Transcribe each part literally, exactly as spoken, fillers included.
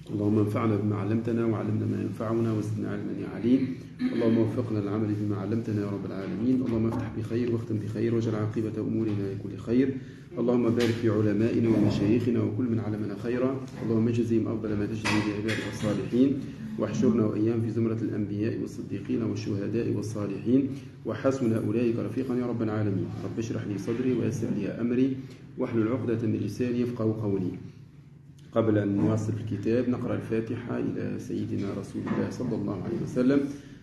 اللهم انفعنا بما علمتنا وعلمنا ما ينفعنا وزدنا علما يا عليم. اللهم وفقنا للعمل بما علمتنا يا رب العالمين. اللهم افتح بخير واختم بخير واجعل عاقبة أمورنا لكل خير. اللهم بارك في علمائنا ومشايخنا وكل من علمنا خيرا. اللهم اجزهم أفضل ما تجزي بعبادك الصالحين، واحشرنا وإياهم في زمرة الأنبياء والصديقين والشهداء والصالحين، وحسن أولئك رفيقا يا رب العالمين. رب اشرح لي صدري ويسر لي أمري واحلل عقدة من لساني يفقهوا قولي. قبل أن نواصل الكتاب نقرأ الفاتحة إلى سيدنا رسول الله صلى الله عليه وسلم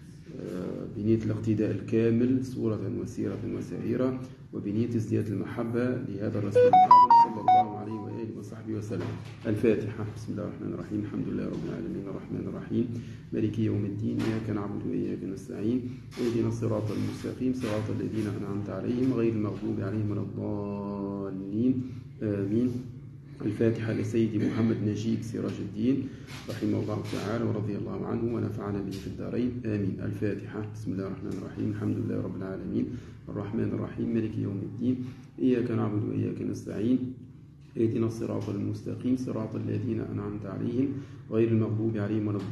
بنية الاقتداء الكامل صورة وسيرة وسائرة، وبنية ازدياد المحبة لهذا الرسول الأعظم صلى الله عليه وآله وصحبه وسلم. الفاتحة. بسم الله الرحمن الرحيم. الحمد لله رب العالمين الرحمن الرحيم مالك يوم الدين، إياك نعبد وإياك نستعين، اهدنا الصراط المستقيم صراط الذين أنعمت عليهم غير المغضوب عليهم ولا الضالين آمين. الفاتحة لسيدي محمد نجيب سراج الدين رحمه الله تعالى ورضي الله عنه ونفعنا به في الدارين آمين. الفاتحة. بسم الله الرحمن الرحيم. الحمد لله رب العالمين الرحمن الرحيم مالك يوم الدين، إياك نعبد وإياك نستعين، اهدنا الصراط المستقيم صراط الذين أنعمت عليهم غير المغضوب عليهم ولا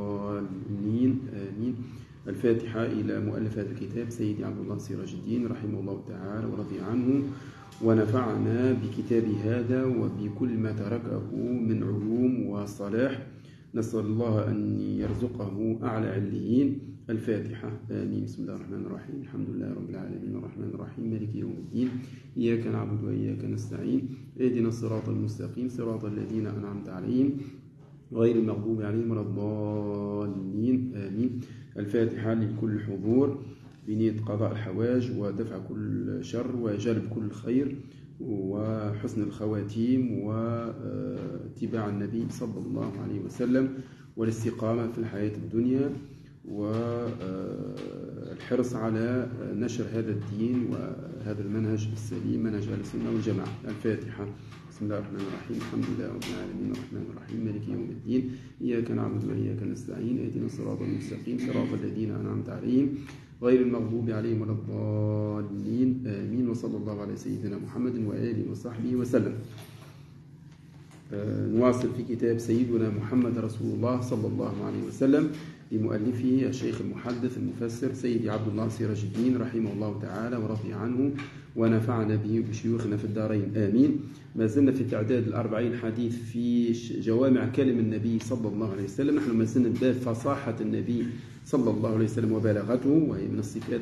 الضالين آمين. الفاتحة إلى مؤلف هذا الكتاب سيدي عبد الله سراج الدين رحمه الله تعالى ورضي عنه ونفعنا بكتاب هذا وبكل ما تركه من علوم وصلاح، نسأل الله أن يرزقه أعلى عليين. الفاتحة آمين. بسم الله الرحمن الرحيم. الحمد لله رب العالمين الرحمن الرحيم مالك يوم الدين، إياك نعبد وإياك نستعين، اهدنا الصراط المستقيم صراط الذين أنعمت عليهم غير المغضوب عليهم ولا الضالين آمين. الفاتحة لكل حضور بنية قضاء الحوائج ودفع كل شر وجلب كل خير وحسن الخواتيم واتباع النبي صلى الله عليه وسلم والاستقامة في الحياة الدنيا والحرص على نشر هذا الدين وهذا المنهج السليم منهج أهل السنة والجماعة. الفاتحة. بسم الله الرحمن الرحيم. الحمد لله رب العالمين الرحمن الرحيم مالك يوم الدين، إياك نعبد وإياك نستعين، اهدنا الصراط المستقيم صراط الذين أنعمت عليهم غير المغضوب عليهم ولا الضالين آمين. وصلى الله على سيدنا محمد وآله وصحبه وسلم. نواصل في كتاب سيدنا محمد رسول الله صلى الله عليه وسلم لمؤلفه الشيخ المحدث المفسر سيدي عبد الله سراج الدين رحمه الله تعالى ورضي عنه ونفعنا به بشيوخنا في الدارين آمين. ما زلنا في تعداد الأربعين حديث في جوامع كلم النبي صلى الله عليه وسلم. نحن ما زلنا باب فصاحة النبي صلى الله عليه وسلم وبلاغته، وهي من الصفات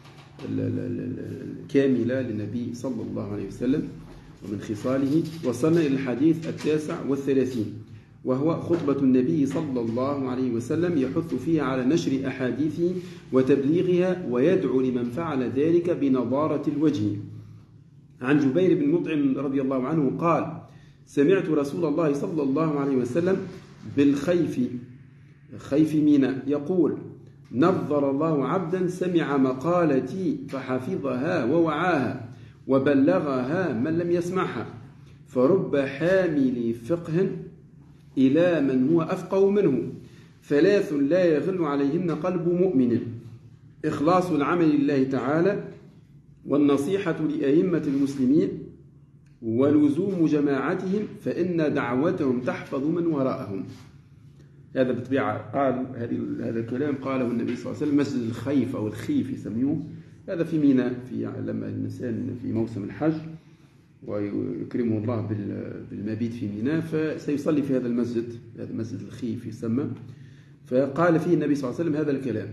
الكاملة للنبي صلى الله عليه وسلم ومن خصاله. وصلنا إلى الحديث التاسع والثلاثين وهو خطبة النبي صلى الله عليه وسلم يحث فيها على نشر أحاديثه وتبليغها ويدعو لمن فعل ذلك بنضارة الوجه. عن جبير بن مطعم رضي الله عنه قال: سمعت رسول الله صلى الله عليه وسلم بالخيف خيف ميناء يقول: نظر الله عبدا سمع مقالتي فحفظها ووعاها وبلغها من لم يسمعها، فرب حامل فقه إلى من هو أفقه منه، ثلاث لا يغل عليهن قلب مؤمن: إخلاص العمل لله تعالى، والنصيحة لأئمة المسلمين، ولزوم جماعتهم فإن دعوتهم تحفظ من وراءهم. هذا بالطبيعة قال هذا الكلام قاله النبي صلى الله عليه وسلم مسجد الخيف أو الخيف يسميوه، هذا في ميناء، في لما الإنسان في موسم الحج ويكرمه الله بالمبيت في ميناء فسيصلي في هذا المسجد، هذا مسجد الخيف يسمى. فقال فيه النبي صلى الله عليه وسلم هذا الكلام،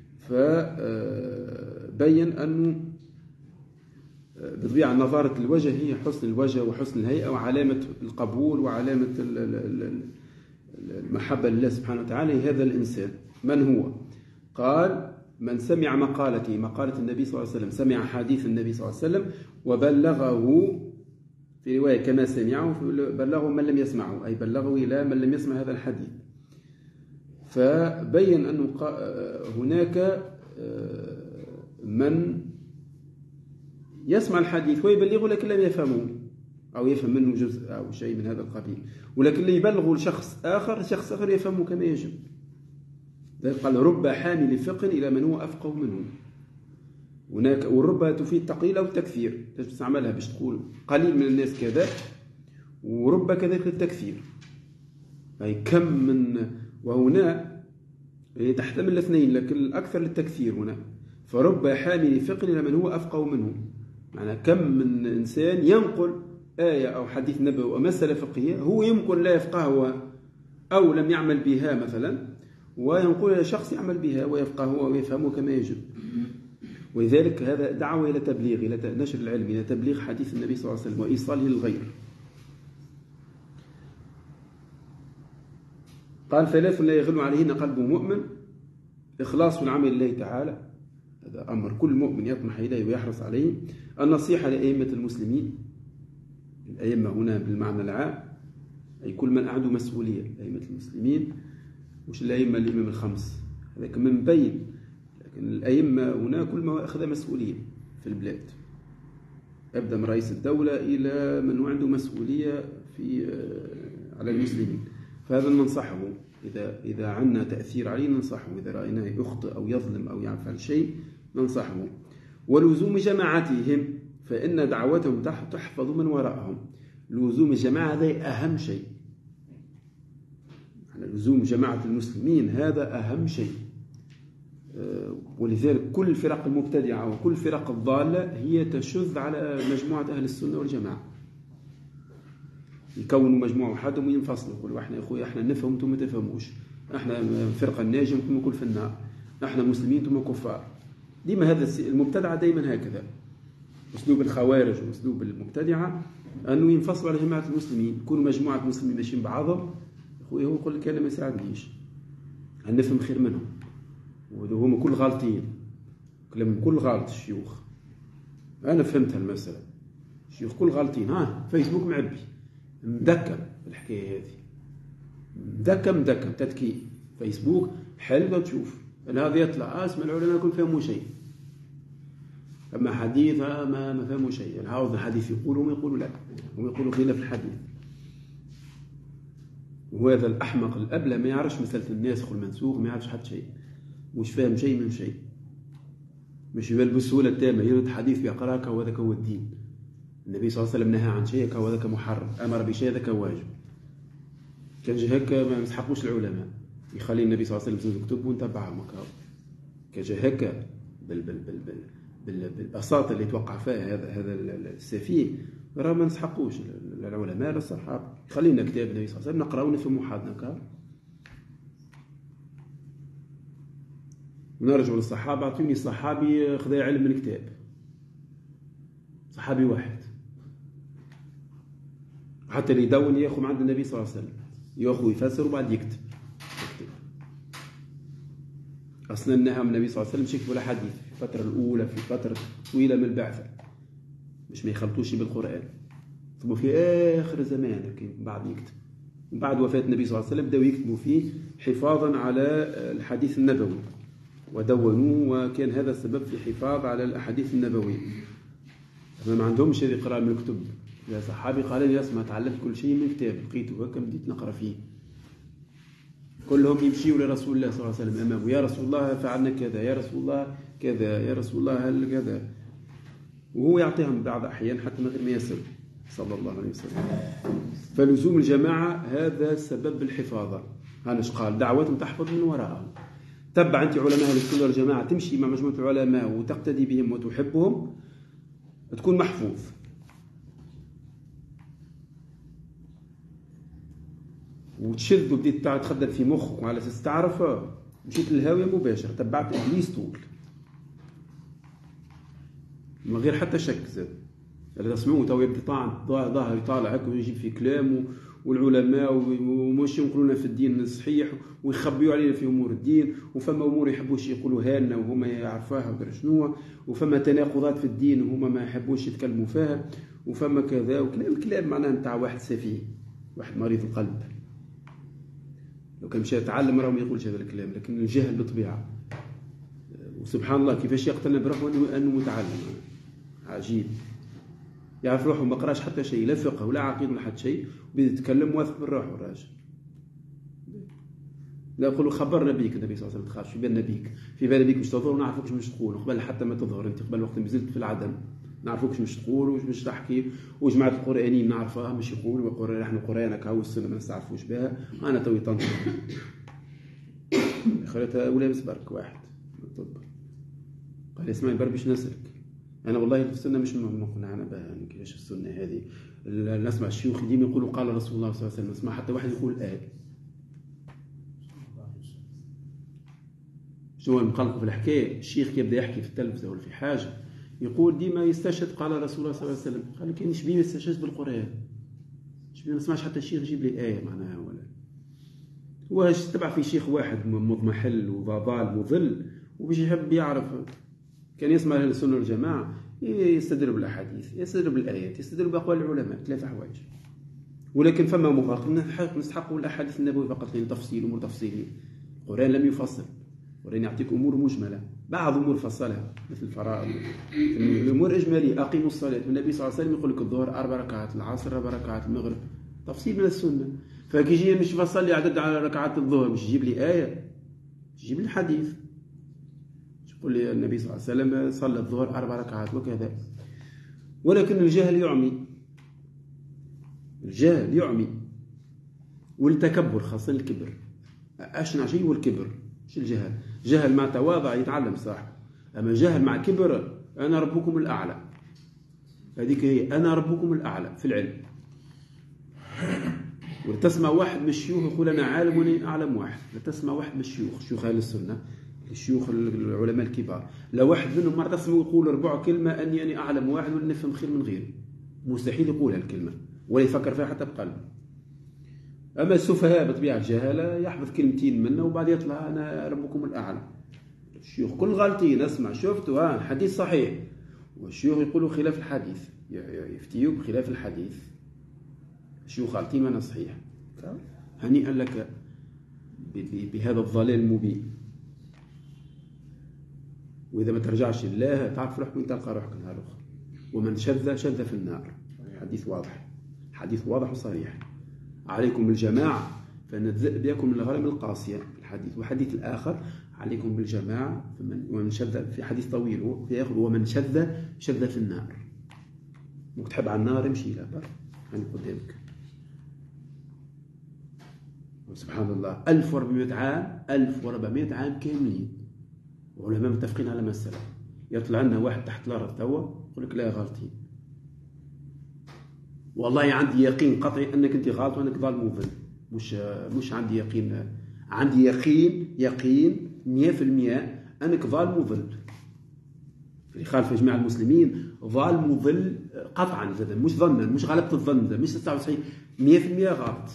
فبين أنه بالطبيعة نظارة الوجه هي حسن الوجه وحسن الهيئة وعلامة القبول وعلامة المحبة لله سبحانه وتعالى هذا الإنسان. من هو؟ قال: من سمع مقالته، مقالة النبي صلى الله عليه وسلم، سمع حديث النبي صلى الله عليه وسلم وبلغه، في رواية كما سمعه، بلغه من لم يسمعه، أي بلغه إلى من لم يسمع هذا الحديث. فبين أنه هناك من يسمع الحديث ويبلغه لكن لم يفهمه أو يفهم منه جزء أو شيء من هذا القبيل، ولكن اللي يبلغه لشخص آخر شخص آخر يفهمه كما يجب. قال: رب حامل فقه إلى من هو أفقه منه. هناك والرب تفيد التقليل أو التكثير، تستعملها باش تقول قليل من الناس كذا، ورب كذلك التكثير. أي كم من، وهنا تحتمل الاثنين لكن الأكثر للتكثير هنا، فرب حامل فقه لمن هو أفقه منه. معنى كم من إنسان ينقل آية أو حديث نبوي أو مسألة فقهية هو يمكن لا يفقهها أو لم يعمل بها مثلا، وينقل شخص يعمل بها ويفقهها ويفهمه كما يجب. ولذلك هذا دعوة إلى تبليغ، إلى نشر العلم، إلى تبليغ حديث النبي صلى الله عليه وسلم وإيصاله للغير. قال ثلاث لا يغل عليهن قلب مؤمن: إخلاص العمل لله تعالى، هذا أمر كل مؤمن يطمح إليه ويحرص عليه. النصيحة لأئمة المسلمين، الأئمة هنا بالمعنى العام أي كل من عنده مسؤولية، أئمة المسلمين مش الأئمة الإمام الخمس، هذا من بين، لكن الأئمة هنا كل ما أخذ مسؤولية في البلاد، أبدأ من رئيس الدولة إلى من عنده مسؤولية في على المسلمين. فهذا ننصحه، إذا إذا عندنا تأثير عليه ننصحه، إذا رأيناه يخطئ أو يظلم أو يفعل شيء ننصحه. ولزوم جماعتهم فإن دعوتهم تحفظ من وراءهم. لزوم الجماعة هذا أهم شيء، يعني لزوم جماعة المسلمين هذا أهم شيء. ولذلك كل الفرق المبتدعة وكل الفرق الضالة هي تشذ على مجموعة أهل السنة والجماعة، يكونوا مجموعة وحدهم وينفصلوا، يقولوا احنا يا اخويا احنا نفهم انتم ما تفهموش، احنا فرقة الناجم انتم كل في النار، احنا مسلمين انتم كفار. ديما هذا المبتدعة دائما هكذا، اسلوب الخوارج واسلوب المبتدعة انه ينفصلوا على جماعة المسلمين، يكونوا مجموعة مسلمين ماشيين بعضهم، اخويا هو يقول لك انا ما يساعدنيش، هنفهم خير منهم، وهم كل غالطين، كلام كل غلط. الشيوخ انا فهمت المسألة، الشيوخ كل غالطين، ها فيسبوك معبي مدكم الحكايه هذه، مدكم مدكم تدكيك فيسبوك حلوه تشوف انا هذا يطلع اسمع العلماء كل فهموا شيء، اما حديث ما ما فهموا شيء، العوض الحديث يقولوا وما يقولوا لا، هم يقولوا خلاف الحديث. وهذا الاحمق الابله ما يعرفش مساله الناسخ والمنسوخ، ما يعرفش حتى شيء، مش فاهم شيء من شيء، مش بالسهوله التامه يرد حديث بيقراك وهذاك هو الدين. النبي صلى الله عليه وسلم نهى عن شيء وذاك محرم، امر بشيء ذاك واجب. كان جا هكا ما يسحقوش العلماء، يخلي النبي صلى الله عليه وسلم يكتب ونتبعهم هكا. كان جا هكا بال بال بال بال بالبساطه اللي توقع فيها هذا هذا السفيه، راه ما نسحقوش العلماء الصحابه، خلينا كتاب النبي صلى الله عليه وسلم نقراو ونفهموا حالنا هكا. ونرجع للصحابه، اعطوني صحابي خذا علم من كتاب، صحابي واحد حتى اللي يدون ياخذ عند النبي صلى الله عليه وسلم، ياخذ يفسر وبعد يكتب. اصلا نهى النبي صلى الله عليه وسلم يكتب ولا حديث في الفتره الاولى، في فتره طويله من البعثه، مش ما يخلطوش بالقران، ثم في اخر الزمان لكن بعد يكتب. وبعد وفاه النبي صلى الله عليه وسلم بداوا يكتبوا فيه حفاظا على الحديث النبوي ودونوه، وكان هذا السبب في الحفاظ على الاحاديث النبويه. ما عندهمش هذه قراءه من الكتب. يا صحابي قال لي اسمع تعلمت كل شيء من كتاب، لقيته هكا بديت نقرا فيه. كلهم يمشيوا لرسول الله صلى الله عليه وسلم امامه، يا رسول الله فعلنا كذا، يا رسول الله كذا، يا رسول الله هل كذا، وهو يعطيهم بعض الاحيان حتى من غير ما يسأل صلى الله عليه وسلم. فلزوم الجماعه هذا سبب الحفاظه. هانش قال دعوتهم تحفظ من وراءهم. تبع انت علماء اهل السنه والجماعه، تمشي مع مجموعه العلماء وتقتدي بهم وتحبهم، تكون محفوظ. وتشذ وبديت تخدم في مخك وعلى اساس تعرف، مشيت للهاويه مباشره، تبعت ابليس طول من غير حتى شك. زاد اللي تسمعوه تو يبدا طاعن ظاهر يطالع هكا ويجيب في كلامه، والعلماء ومش ينقلونا في الدين الصحيح ويخبيوا علينا في امور الدين، وفما امور يحبوش يقولوها لنا وهما يعرفوها ودرا شنو، وفما تناقضات في الدين وهما ما يحبوش يتكلموا فيها، وفما كذا وكلام كلام معناه نتاع واحد سفيه، واحد مريض القلب. لو كان مشى يتعلم راه ما يقولش هذا الكلام، لكن الجهل بطبيعه. وسبحان الله كيفاش يقتنع بروحه انه متعلم عجيب، يعرف روحه ما قراش حتى شيء، لا فقه ولا عقيده ولا حتى شيء، وبدا يتكلم واثق من روحه الراجل. لا يقولوا خبرنا بيك النبي صلى الله عليه وسلم، تخافش في بالنا بيك، في بالنا بيك مش تظهر ونعرفك مش تقول قبل حتى ما تظهر انت، قبل وقت ما زلت في العدم نعرفوك مش تقول وش مش تحكي، وجماعة القرآنيين نعرفها مش يقولوا وقرآن نحن قرآنك هاو السنة ما نستعرفوش بها، أنا توي طنطا خلتها ولابس برك واحد قال اسمعي بربش نسلك. أنا والله السنة مش مقنع أنا بها كيفاش السنة هذه. نسمع الشيوخ ديما يقولوا قال رسول الله صلى الله عليه وسلم، نسمع حتى واحد يقول آية. شو مقلق في الحكاية؟ الشيخ يبدأ يحكي في التلفزة ولا في حاجة يقول ديما يستشهد قال رسول الله صلى الله عليه وسلم. قال كان شبيه يستشهد بالقرآن، شبيه ما نسمعش حتى الشيخ يجيب لي آية معناها ولا واش تبع في شيخ واحد مضمحل وضال مضل وبيش يحب يعرف. كان يسمع أهل السنة والجماعة يستدل بالأحاديث، يستدل بالآيات، يستدل بأقوال العلماء، ثلاثة حوايج. ولكن فما مفارقة نستحقوا الأحاديث النبوية فقط لأن تفصيل أمور تفصيلية. القرآن لم يفصل، القرآن يعطيك أمور مجملة، بعض أمور فصلها مثل الفرائض، الأمور إجمالية. أقيموا الصلاة، النبي صلى الله عليه وسلم يقول لك الظهر أربع ركعات، العصر أربع ركعات، المغرب تفصيل من السنة. فكي يجي مش فصل لي عدد على ركعات الظهر مش يجيب لي آية، يجيب لي الحديث يقول لي النبي صلى الله عليه وسلم صلى الظهر أربع ركعات وكذا. ولكن الجهل يعمي، الجهل يعمي والتكبر خاصة الكبر. أشنع شيء هو الكبر مش الجهل. جهل مع تواضع يتعلم صح، أما جهل مع كبر أنا ربكم الأعلى، هذيك هي أنا ربكم الأعلى في العلم. وتسمع واحد من الشيوخ يقول أنا عالم وأنا أعلم واحد، لا تسمع واحد من الشيوخ شيوخ أهل السنة الشيوخ العلماء الكبار لا واحد منهم مرة تسمع يقول ربع كلمة أني أنا أعلم واحد ولا نفهم خير من غيري، مستحيل يقول هالكلمة ولا يفكر فيها حتى بقلبه. أما السفهاء بطبيعة الجهالة يحفظ كلمتين منه وبعد يطلع أنا ربكم الأعلى. الشيوخ كل غالطين أسمع شفتوا ها الحديث صحيح والشيوخ يقولوا خلاف الحديث، يفتيوا بخلاف الحديث. الشيوخ غالطين ما صحيح. هنيئا لك بهذا الضلال المبين. وإذا ما ترجعش لله تعرف روحك وين تلقى روحك نهار آخر. ومن شذ شذ في النار. حديث واضح، حديث واضح وصريح. عليكم بالجماعة فإن الذئب يأكل من الغنم القاسية في الحديث. والحديث الآخر عليكم بالجماعة ومن شذ في حديث طويل في آخر ومن شذ شذ في النار. وتحب على النار امشي لا بر يعني قدامك. سبحان الله ألف وأربعمائة عام ألف وأربعمائة عام كاملين وعلماء متفقين على مسألة. يطلع لنا واحد تحت الأرض توا يقول لك لا غلطين، والله عندي يقين قطعي أنك أنت غلط وأنك ظالم ومضل. مش مش عندي يقين، عندي يقين يقين مئة في المئة أنك ظالم ومضل. في خالف جماعة المسلمين ظالم ومضل قطعا زاد، مش ظنا مش غلبة الظن، مش تسعة وتسعين مئة في المئة غلط.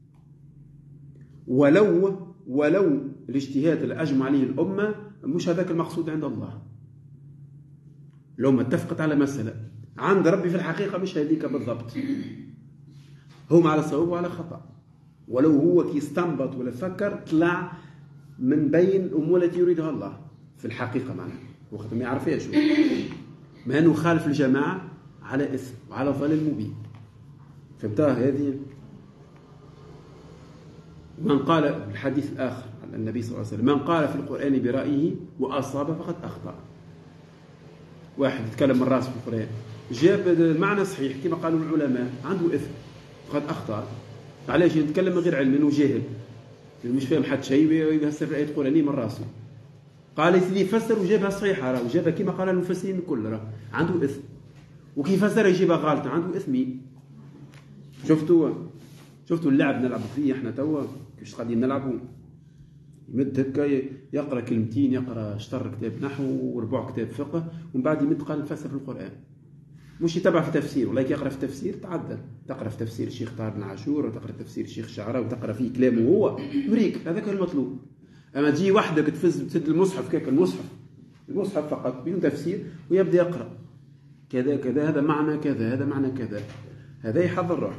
ولو ولو الاجتهاد اللي أجمع عليه الأمة مش هذاك المقصود عند الله. لو ما اتفقت على مسألة عند ربي في الحقيقة مش هذيك بالضبط، هم على صواب وعلى خطأ. ولو هو كي استنبط ولا فكر طلع من بين الأمور التي يريدها الله في الحقيقة معناها وقت ما يعرفهاش، ما أنه خالف الجماعة على إثم وعلى ضلال مبين. فهمتها هذه؟ من قال في الحديث الآخر عن النبي صلى الله عليه وسلم من قال في القرآن برأيه وأصاب فقد أخطأ. واحد يتكلم من راسه في القرآن جاب المعنى صحيح كما قالوا العلماء عنده إثم فقد أخطأ. علاش يتكلم من غير علم لأنه جاهل مش فاهم حتى شيء ويفسر الآية القرآنية من راسه. قال يسيدي يفسر وجابها صحيحة راه وجابها كما قال المفسرين الكل راه عنده إثم، وكيف فسر يجيبها غلطة عنده إثمين. شفتوا شفتوا اللعب نلعبوا فيه احنا توا كيفاش قاعدين نلعبوا. يمد هكا يقرا كلمتين يقرا شطر كتاب نحو وربع كتاب فقه ومن بعد يمد قال نفسر في القرآن مش يتبع في تفسير ولا يقرا في تفسير تعدل. تقرا في تفسير الشيخ طاهر بن عاشور وتقرا في تفسير الشيخ الشعراوي وتقرا فيه كلامه هو يوريك هذاك المطلوب. اما تجي وحدك تفز تسد المصحف كيك المصحف المصحف فقط بدون تفسير ويبدا يقرا كذا كذا هذا معنى كذا هذا معنى كذا، هذا يحضر روحه.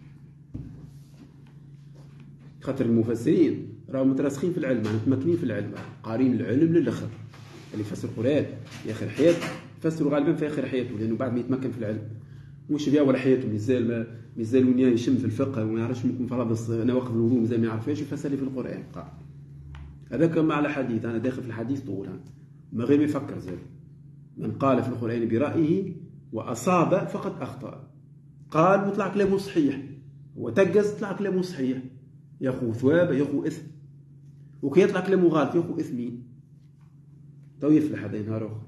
خاطر المفسرين راهم متراسخين في العلم متمكنين في العلم قارين العلم للاخر. اللي يفسر القرآن في اخر حياته يفسروا غالبا في اخر حياته لانه بعد ما يتمكن في العلم مش في اول حياته مازال مازال وين يشم في الفقه وما يعرفش ممكن فرض نواقض الوضوء مازال ما يعرفهاش يفسر لي في القرآن قال هذاك مع الحديث. انا داخل في الحديث طول ما غير ما يفكر زاد. من قال في القرآن برأيه وأصاب فقد أخطأ. قال وطلع كلامه صحيح، هو تقز طلع كلامه صحيح، ياخو ثواب ياخو إثم، وكي يطلع كلامه غلط ياخو إثمين، تو يفلح هذا نهار آخر.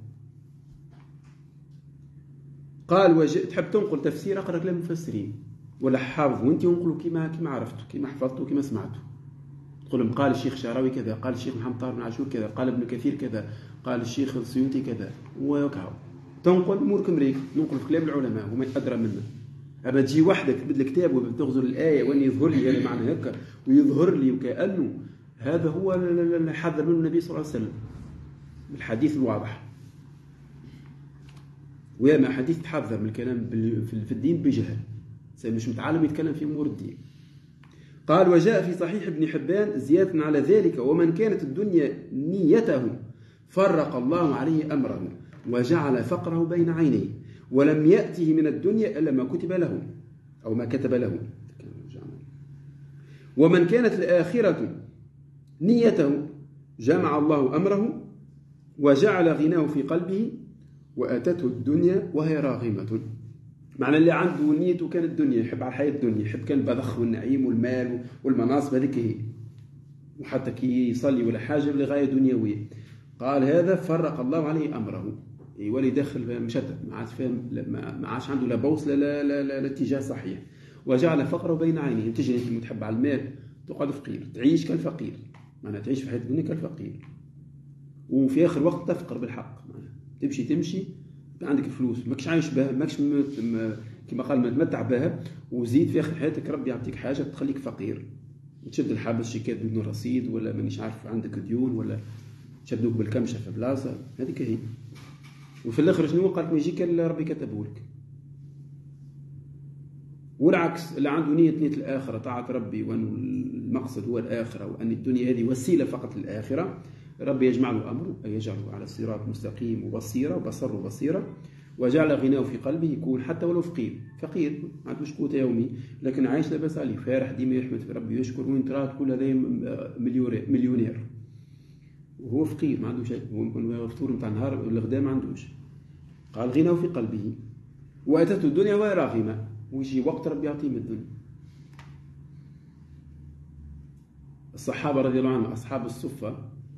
قال وج... تحب تنقل تفسير اقرا كلام المفسرين ولا حافظ وانت ينقلوا كما كما عرفتوا كما حفظتوا كما سمعتوا. تقول لهم قال الشيخ الشعراوي كذا، قال الشيخ محمد طاهر بن عاشور كذا، قال ابن كثير كذا، قال الشيخ السيوطي كذا، وهكا تنقل امورك مريك. ننقل في كلام العلماء وما ادرى منا. ابى تجي وحدك تبدل الكتاب وتغزل الايه وان يظهر لي هذا معنى هكا ويظهر لي وكانه هذا هو اللي حذر منه النبي صلى الله عليه وسلم بالحديث الواضح. وياما حديث تحذر من الكلام في الدين بجهل، مش متعلم يتكلم في امور الدين. قال وجاء في صحيح ابن حبان زيادة على ذلك ومن كانت الدنيا نيته فرق الله عليه أمره وجعل فقره بين عينيه ولم يأته من الدنيا إلا ما كتب له أو ما كتب له. ومن كانت الآخرة نيته جمع الله أمره وجعل غناه في قلبه وأتته الدنيا وهي راغمة. معنى اللي عنده نيته كانت الدنيا، يحب على الحياة الدنيا، يحب كان البذخ والنعيم والمال والمناصب، هذيك هي، وحتى كي يصلي ولا حاجة لغاية دنيوية. قال هذا فرق الله عليه أمره، يولي داخل مشتت، ما عادش فاهم، ما عادش عنده لا بوصلة لا لا لا, لا اتجاه صحيح. وجعل فقره بين عينيه. تجي انت متحب على المال تقعد فقير، تعيش كالفقير، معناها تعيش في حياة الدنيا كالفقير، وفي آخر وقت تفقر بالحق. معناها تمشي تمشي عندك الفلوس ماكش عايش بها، ماكش كما قال متمتع بها، وزيد في اخر حياتك ربي يعطيك حاجه تخليك فقير، تشد الحبس شيكات بدون رصيد ولا مانيش عارف عندك ديون ولا تشدوك بالكمشه في بلاصه، هذيك هي. وفي الاخر شنو قال لك يجيك اللي ربي كتبه لك. والعكس اللي عنده نيه نيه الاخره طاعه ربي وان المقصد هو الاخره وان الدنيا هذه وسيله فقط للاخره، ربي يجمع له أمره أي يجعله على الصراط مستقيم وبصيرة وبصر وبصيرة. وجعل غناه في قلبه، يكون حتى ولو فقير فقير ما عندوش قوت يومي لكن عايش لاباس عليه، فارح ديما يحمد في ربي ويشكر، وين تراه تقول هذا مليونير وهو فقير ما عنده شيء، هو ممكن فطور نتاع النهار الغدا ما عندوش. قال غناه في قلبه وأتته الدنيا وهي راغمة، ويجي وقت ربي يعطيه من الدنيا. الصحابة رضي الله عنهم أصحاب الصفة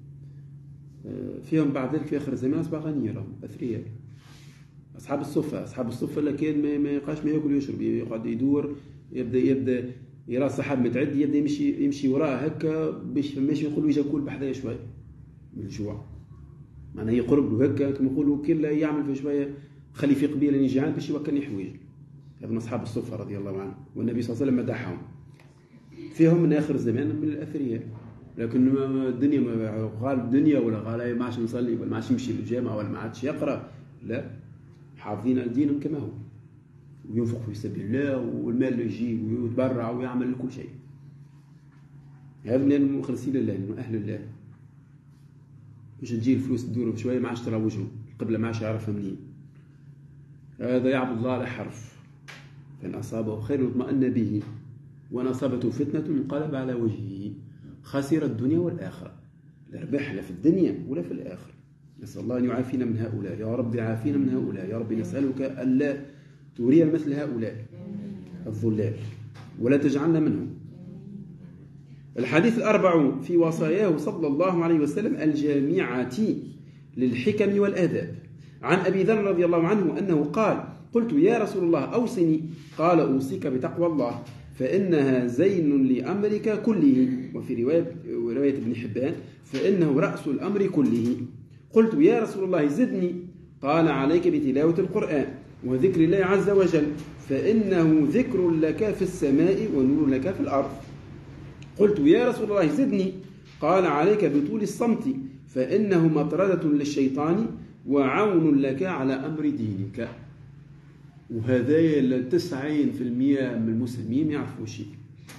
فيهم بعد ذلك في آخر الزمان أصبح غنيا لهم أثرياء. أصحاب الصفة أصحاب الصفة اللي كان ما يبقاش ما يأكل ويشرب، يقعد يدور، يبدأ يبدأ يرى الصحاب متعدي، يبدأ يمشي يمشي وراء هكا باش ماشي يقول يجي ياكل بحذايا شوية من الجوع، معناه يقرب له هكا كما يقولوا كلا يعمل في شوية خلي في قبيلة اللي جيعان باش يوكلني حوايج. هذا أصحاب الصفة رضي الله عنهم، والنبي صلى الله عليه وسلم مدحهم. فيهم من آخر الزمان من الأثرياء، لكن الدنيا ما قال الدنيا ولا قال ما عادش نصلي ولا ما عادش يمشي للجامعة ولا ما عادش يقرأ، لا، حافظين على دينهم كما هو، وينفق في سبيل الله والمال اللي يجي ويتبرع ويعمل كل شيء. هذا من المخلصين لله، من أهل الله. مش تجي الفلوس تدور بشوية ما عادش ترى وجهه، القبلة ما عادش يعرفها منين. هذا يعبد الله على حرف، فإن أصابه خير اطمأن به وإن أصابته فتنة انقلب على وجهه خسر الدنيا والآخرة. لا ربح لا في الدنيا ولا في الآخرة. نسأل الله أن يعافينا من هؤلاء، يا رب عافينا من هؤلاء، يا رب نسألك ألا تري مثل هؤلاء الظلال ولا تجعلنا منهم. الحديث الأربع في وصاياه صلى الله عليه وسلم الجامعة للحكم والآداب. عن أبي ذر رضي الله عنه أنه قال: قلت يا رسول الله أوصني، قال: أوصيك بتقوى الله فإنها زين لأمرك كله، وفي رواية, رواية ابن حبان فإنه رأس الأمر كله. قلت يا رسول الله زدني، قال: عليك بتلاوة القرآن وذكر الله عز وجل فإنه ذكر لك في السماء ونور لك في الأرض. قلت يا رسول الله زدني، قال: عليك بطول الصمت فإنه مطردة للشيطان وعون لك على أمر دينك. وهذا التسعين في المئة من المسلمين يعرفوا شيء.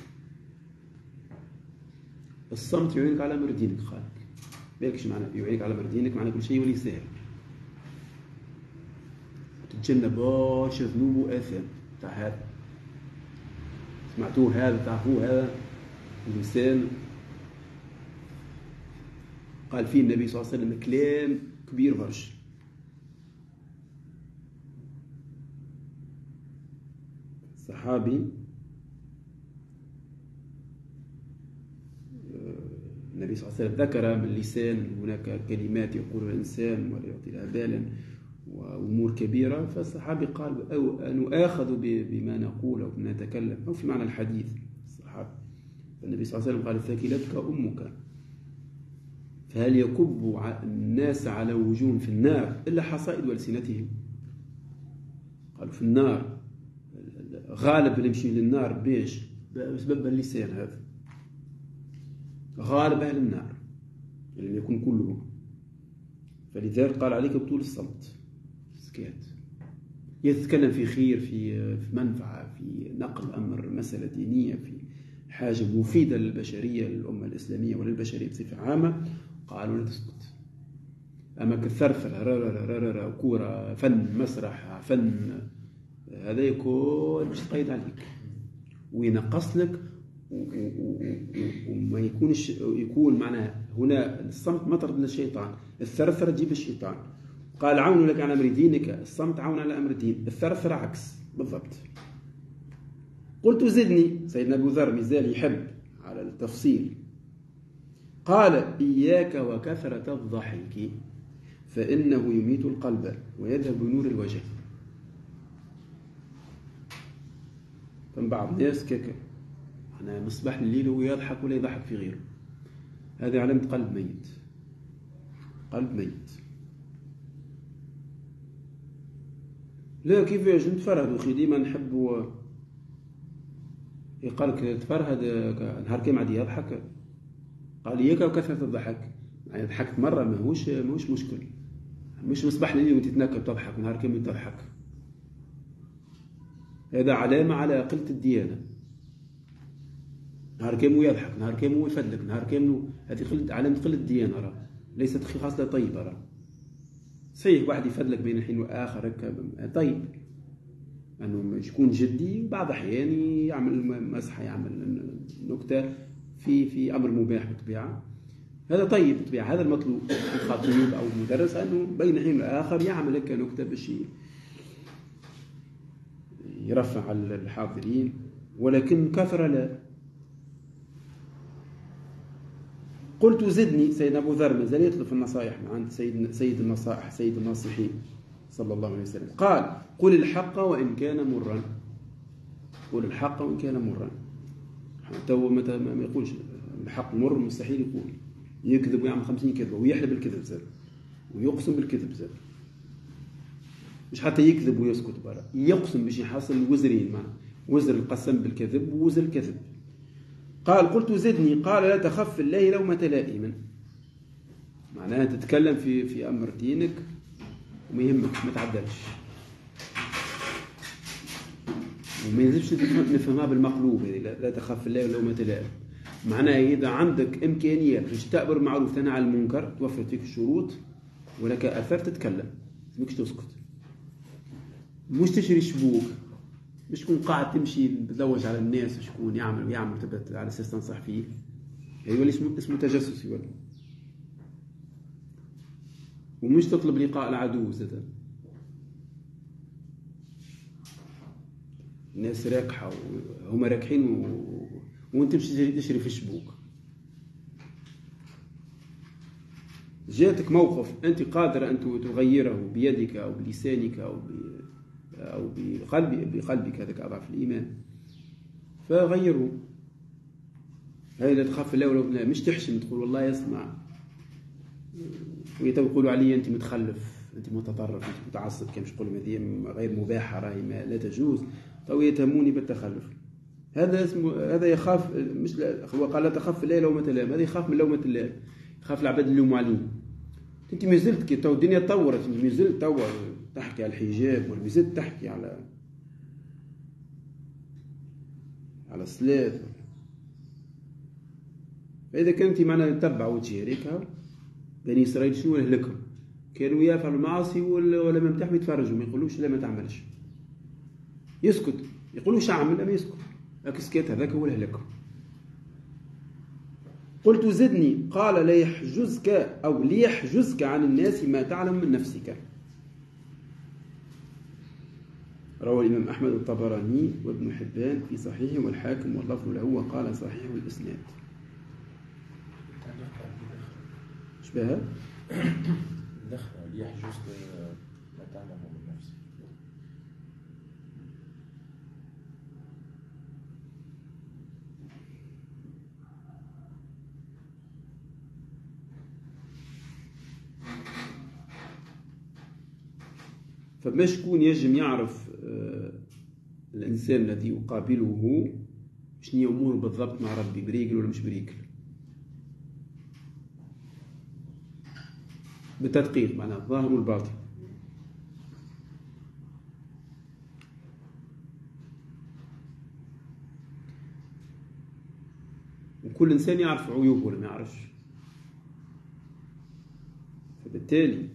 الصمت يعينك على أمر دينك، خالك بالكش معنى يعينك على أمر دينك، معنى كل شيء ولي سهل. تتجنب باش ذنوب وآثام تاع هذا، سمعتوه هذا تعرفوه هذا الإنسان قال فيه النبي صلى الله عليه وسلم كلام كبير برش. صحابي النبي صلى الله عليه وسلم ذكر من لسان هناك كلمات يقول الإنسان ولا يعطي لها بالا وأمور كبيرة، فالصحابي قال أو نؤاخذ بما نقول أو بما نتكلم أو في معنى الحديث الصحابي. فالنبي صلى الله عليه وسلم قال ثكلتك أمك، فهل يكب الناس على وجوههم في النار إلا حصائد ألسنتهم؟ قالوا في النار غالب اللي يمشي للنار بيش بسبب اللسان، هذا غالب أهل النار لم يكن كلهم. فلذلك قال عليك بطول الصمت، سكات، يتكلم في خير، في منفعة، في نقل أمر، مسألة دينية، في حاجة مفيدة للبشرية، للأمة الإسلامية وللبشرية بصفة عامة، قالوا لا تسكت. أما كالثرثرة كورة فن مسرح فن هذا يكون مش تقيد عليك وينقص لك وما يكونش يكون معناها هنا الصمت مطرد للشيطان، الثرثرة تجيب الشيطان. قال عون لك على أمر دينك، الصمت عون على أمر الدين، الثرثرة عكس بالضبط. قلت زدني، سيدنا أبو ذر مازال يحب على التفصيل، قال إياك وكثرة الضحك فإنه يميت القلب ويذهب بنور الوجه. فمن بعض الناس كيك أنا مصباح الليل ويضحك ولا يضحك في غيره، هذه علامة قلب ميت، قلب ميت. لا كيفاش نتفرهد وخي ديما نحب يقالك تفرهد نهار كيما عاد يضحك، قال إياك وكثرة الضحك، يعني ضحكت مرة ماهوش ماهوش مشكل، مش مصباح الليل وانت تنكب تضحك نهار كامل تضحك، هذا علامة على قلة الديانة. نهار كامل يضحك، نهار كامل يفدلك، نهار كامل، هذه قلة علامة قلة الديانة، راه ليست خاصة طيبة. راه صحيح واحد يفدلك بين الحين والآخر طيب، أنه يكون جدي بعض الأحيان يعمل مسحة، يعمل نكتة في في أمر مباح بالطبيعة، هذا طيب بالطبيعة، هذا المطلوب الخطيب أو المدرس، أنه بين حين وآخر يعمل لك نكتة باش يرفع على الحاضرين، ولكن كثرة لا. قلت زدني، سيدنا أبو ذر مازال يطلب النصائح من عند سيد سيد النصائح سيد الناصحين صلى الله عليه وسلم، قال قل الحق وإن كان مرا، قل الحق وإن كان مرا. حتى هو متى ما يقولش الحق مر، مستحيل يقول، يكذب ويعمل خمسين كذبة ويحلب الكذب زاد ويقسم بالكذب زاد، مش حتى يكذب ويسكت برا، يقسم باش يحصل وزرين، مع وزر القسم بالكذب ووزر الكذب. قال قلت زدني، قال لا تخف في الله لومة لائم، معناها تتكلم في في أمر دينك وما يهمك، ما تعدلش وما يلزمش نفهمها بالمقلوب، لا تخف في الله لومة لائم، معناها إذا عندك إمكانية باش تأمر بالمعروف تنهى عن المنكر، توفر فيك الشروط ولك أثر، تتكلم، ماكش تسكت، مش تشري شبوك، مش تكون قاعد تمشي تزوج على الناس شكون يعمل ويعمل تبت على أساس تنصح فيه، يولي اسمه اسمه تجسس يولي. ومش تطلب لقاء العدو زاد، الناس راكحة وهما راكحين و... وانت تمشي تشري في الشبوك. جاتك موقف انت قادر ان تغيره بيدك او بلسانك او ب... او بقلبك بقلبك، هذاك اضعف الايمان، فغيره. هاي لا تخاف الله ولا لا، مش تحشم تقول والله يسمع ويقولوا علي انت متخلف، انت متطرف، انت متعصب، كما يقولوا هذه غير مباحه، راهي لا تجوز، تو يتهموني بالتخلف. هذا اسمه هذا يخاف، مش لا هو قال لا تخاف الله لومة لائم، هذا يخاف من لومة الله، يخاف العباد اللي يلوموا عليه. انت ما زلت كي تو الدنيا تطورت، انت ما زلت تو تحكي على الحجاب، ولا ما زلت تحكي على على الصلاة. فإذا كنت معنا نتبع وتشاركها، بني إسرائيل شنو أهلكهم؟ كانوا يفعلوا المعاصي ولا ما متاح يتفرجوا، ما يقولوش لا ما تعملش، يسكت، يقولوش أعمل أما يسكت، لكن سكت هذاك هو الهلاك. قلت زدني، قال لا يحجزك أو ليحجزك عن الناس ما تعلم من نفسك. روى الإمام أحمد الطبراني وابن حبان في صحيحه والحاكم واللفظ له وقال صحيح الإسناد. شبهها؟ دخل يحجز ما تعلمه من نفسه. فما شكون يجم يعرف الإنسان الذي يقابله شنو أموره بالضبط مع ربي، بريقل ولا مش بريقل؟ بالتدقيق معناه الظاهر والباطن. وكل إنسان يعرف عيوبه ولا ما يعرفش. فبالتالي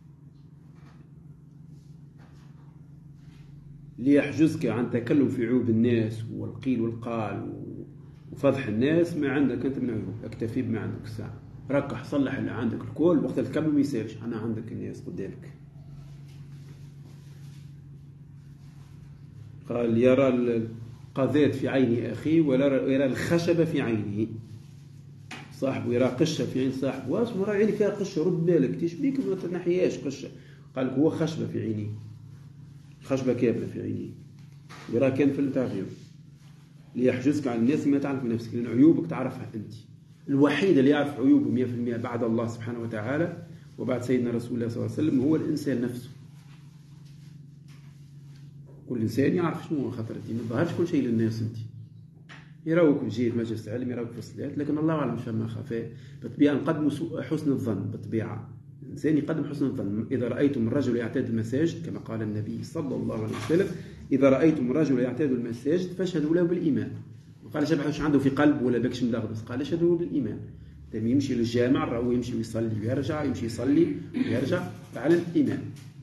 ليحجزك عن تكلم في عيوب الناس والقيل والقال وفضح الناس ما عندك أنت من عيوب. اكتفي بما عندك الساعة، ركح صلح اللي عندك الكل، وقت الكلام ما يسالش أنا عندك الناس قدامك. قال يرى القذات في عين أخيه ولا يرى الخشبة في عينه. صاحبه يرى قشة في عين صاحبه، واسمه راه عيني فيها قشة، رد بالك تشبيك ما تنحياش قشة. قال هو خشبة في عينه، خشبة كاملة في عينه، يرى كان في التعبير. ليحجزك عن الناس ما تعرف من نفسك، لأن عيوبك تعرفها أنت. الوحيد اللي يعرف عيوبه مئة بالمئة بعد الله سبحانه وتعالى وبعد سيدنا رسول الله صلى الله عليه وسلم هو الإنسان نفسه. كل إنسان يعرف شنو هو خطر الدين، ما ظهرش كل شيء للناس. أنت يراوك في جهة مجلس العلم، يراوك في الصلاة، لكن الله أعلم فما خفاء. بالطبيعة نقدم حسن الظن، بالطبيعة الإنسان يقدم حسن الظن. إذا رأيتم الرجل يعتاد المساجد كما قال النبي صلى الله عليه وسلم، إذا رأيتم الرجل يعتاد المساجد فاشهدوا له بالإيمان. وقال شبه واش عنده في قلب ولا بكش مدغدس، قال اشهدوا بالإيمان. لما يمشي للجامع راهو يمشي ويصلي ويرجع، يمشي يصلي ويرجع على الإيمان.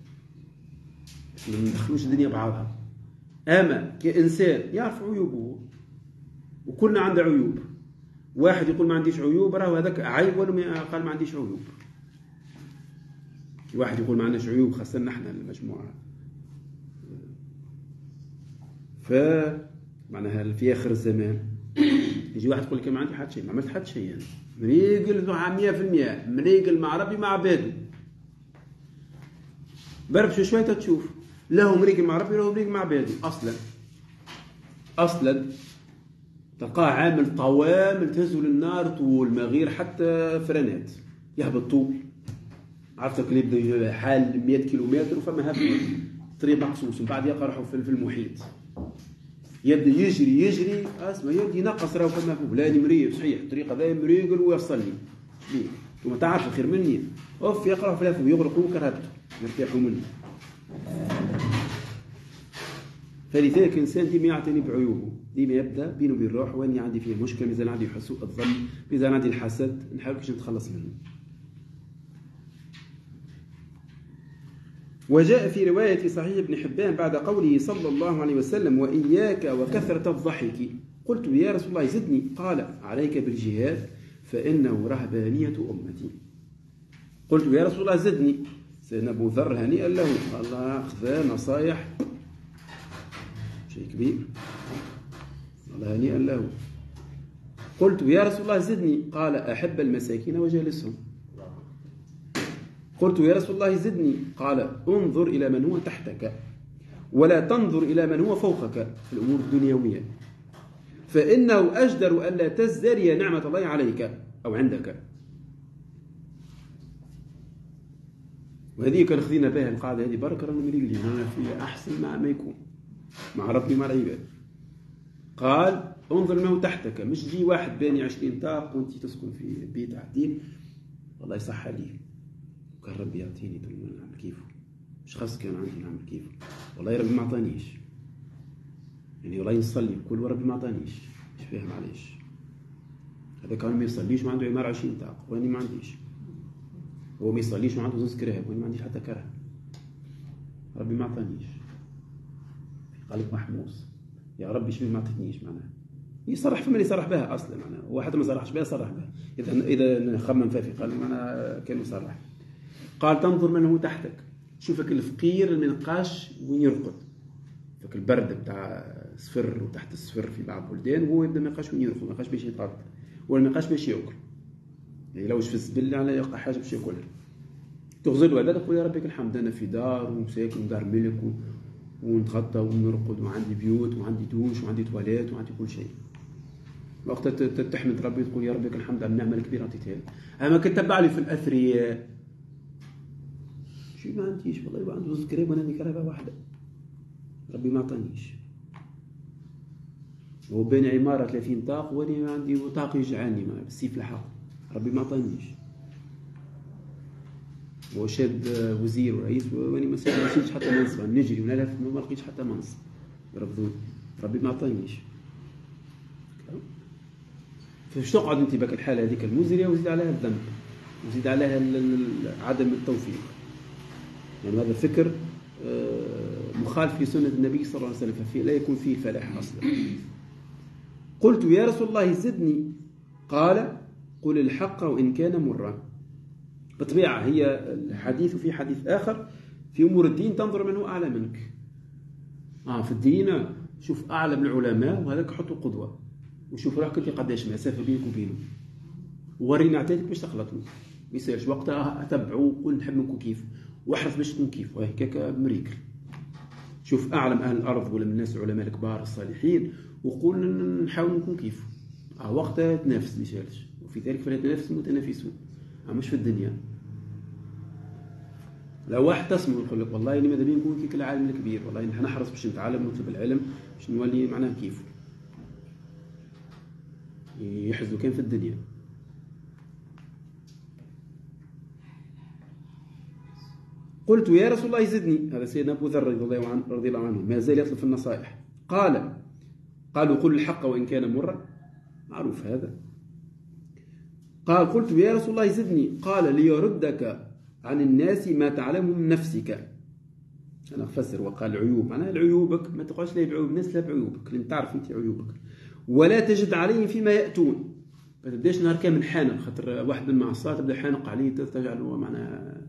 ما ندخلوش الدنيا بعضها. أما كإنسان يعرف عيوبه، وكلنا عنده عيوب. واحد يقول ما عنديش عيوب راهو هذاك عيب، ولا قال ما عنديش عيوب. واحد يقول ما عندناش عيوب، خاصة نحن المجموعة. ف معناها في آخر الزمان يجي واحد يقول لك ما عندي حد شيء، ما عملت حد شيء يعني. مريقل مية في المية، مريقل مع ربي مع عباده. برب شو شوية تشوف له مريقل مع ربي له مريقل مع عباده. أصلا أصلا تلقاه عامل طوامل تهزوا للنار طول ما غير حتى فرانات، يهبط طول. عرفتك اللي يبدا حال مئة كيلومتر وفما هبط طريق مقصوص، ومن بعد يقرحوا في المحيط، يبدا يجري يجري اسمع يبدا ينقص راهو فما فلان مريض صحيح الطريق هذا مريقل ويصلي ليه ثم تعرف خير مني اوف يقرا في الافو يغرقوا كرهبته يرتاحوا منه. فلذلك الانسان ديما يعتني بعيوبه، ديما يبدا بينه وبين روحه واني عندي فيه مشكله، مازال عندي سوء الظن، مازال عندي الحسد، نحاول كيفاش نتخلص منه. وجاء في رواية صحيح ابن حبان بعد قوله صلى الله عليه وسلم وإياك وكثرة الضحك، قلت يا رسول الله زدني، قال عليك بالجهاد فإنه رهبانية أمتي. قلت يا رسول الله زدني، سيدنا أبو ذر هنيئا له، الله أخذ نصايح شيء كبير، الله هنيئا له. قلت يا رسول الله زدني، قال أحب المساكين وجالسهم. قلت يا رسول الله زدني، قال انظر إلى من هو تحتك ولا تنظر إلى من هو فوقك في الأمور الدنيوية، فإنه أجدر ألا تزدري نعمة الله عليك أو عندك. وهذه كان خذينا بها القاعدة هذه بركة رانا مريقلين، أنا فيها أحسن مع ما يكون مع ربي مع العباد. قال انظر من هو تحتك، مش جي واحد باني عشرين طاق وانت تسكن في بيت عديل والله يصح عليه، كان ربي يعطيني نعمل كيفه، مش خاص كان عندي نعمل كيفه، والله ربي ما عطانيش، يعني والله نصلي بكل وربي ما عطانيش، مش فاهم علاش. هذا كان ما يصليش وعنده عمار عشرين طاق واني ما عنديش، هو ما يصليش وعنده زوز كراهب واني ما عنديش حتى كره، ربي ما عطانيش، في قلب محموس يا ربي شو ما عطيتنيش. معناها يصرح فما يصرح بها اصلا، معناها هو حتى ما صرحش بها صرح بها، اذا اذا خمم فيها في قلبه معناها كان يصرح. قال تنظر من هو تحتك، شوفك الفقير المنقاش وين يرقد، ذاك البرد بتاع صفر وتحت الصفر في بعض البلدان، وهو يبدا ما يلقاش وين يرقد، ما يلقاش باش يتغدى ولا ما يلقاش باش ياكل. يعني لو في السبل على يلقى حاجه باش ياكلها. تغزل هذا تقول يا ربك الحمد انا في دار ومساكن ودار ملك و... ونتغدى ونرقد وعندي بيوت وعندي دوش وعندي تواليت وعندي كل شيء. وقت تحمد ربي تقول يا ربك الحمد على النعمه الكبيره عطيتها لي. اما كتبع لي في الاثرياء شي ما عنديش والله، يبقى عنده زوج كريب وانا عندي كريبه واحده، ربي ما عطانيش. هو بين عماره ثلاثين طاق وانا ما عندي طاق يجعلني بالسيف لحق، ربي ما عطانيش. هو شاد وزير ورئيس وانا ما سالتش حتى منصب، نجري ونلف ما لقيتش حتى منصب يرفضوني، ربي ما عطانيش. فاش تقعد انت بك الحاله هذيك المزريه وزيد عليها الذنب وزيد عليها عدم التوفيق. يعني هذا الفكر مخالف لسنه النبي صلى الله عليه وسلم، ففي لا يكون فيه فلاح اصلا. قلت يا رسول الله زدني، قال قل الحق وان كان مرا. بطبيعه هي الحديث في حديث اخر في امور الدين تنظر من هو اعلى منك. اه في الدين شوف اعلم العلماء وهذاك حطوا قدوه، وشوف روحك انت قداش مسافه بينك وبينه، وورينا عتاتك باش تخلطوا. ما يصيرش وقتها اتبعوا وقول نحب نكون كيف، واحرص باش تكون كيف، وهيك مريكل. شوف اعلم اهل الارض ولا من الناس العلماء الكبار الصالحين وقول نحاول نكون كيف. اه وقتها تنافس ما يشالش، وفي ذلك فليتنافس المتنافسون، مش في الدنيا. لو واحد تسمع يقول لك والله اني ماذا بي نكون كيك العالم الكبير، والله نحن نحرص باش نتعلم ونطلب العلم باش نولي معناه كيف، يحزنوا كان في الدنيا. قلت يا رسول الله زدني، هذا سيدنا ابو ذر رضي الله عنه رضي الله عنه ما زال يطلب في النصائح. قال قالوا قل الحق وان كان مرا، معروف هذا. قال قلت يا رسول الله زدني، قال ليردك عن الناس ما تعلم من نفسك. انا افسر وقال عيوب، معناها العيوبك ما تقعدش لا بعيوب الناس لا بعيوبك، لان تعرف انت عيوبك. ولا تجد عليهم فيما ياتون، ما تبداش نهار كامل حانق، خاطر واحد من المعصات تبدا حانق عليه تجعله معناها.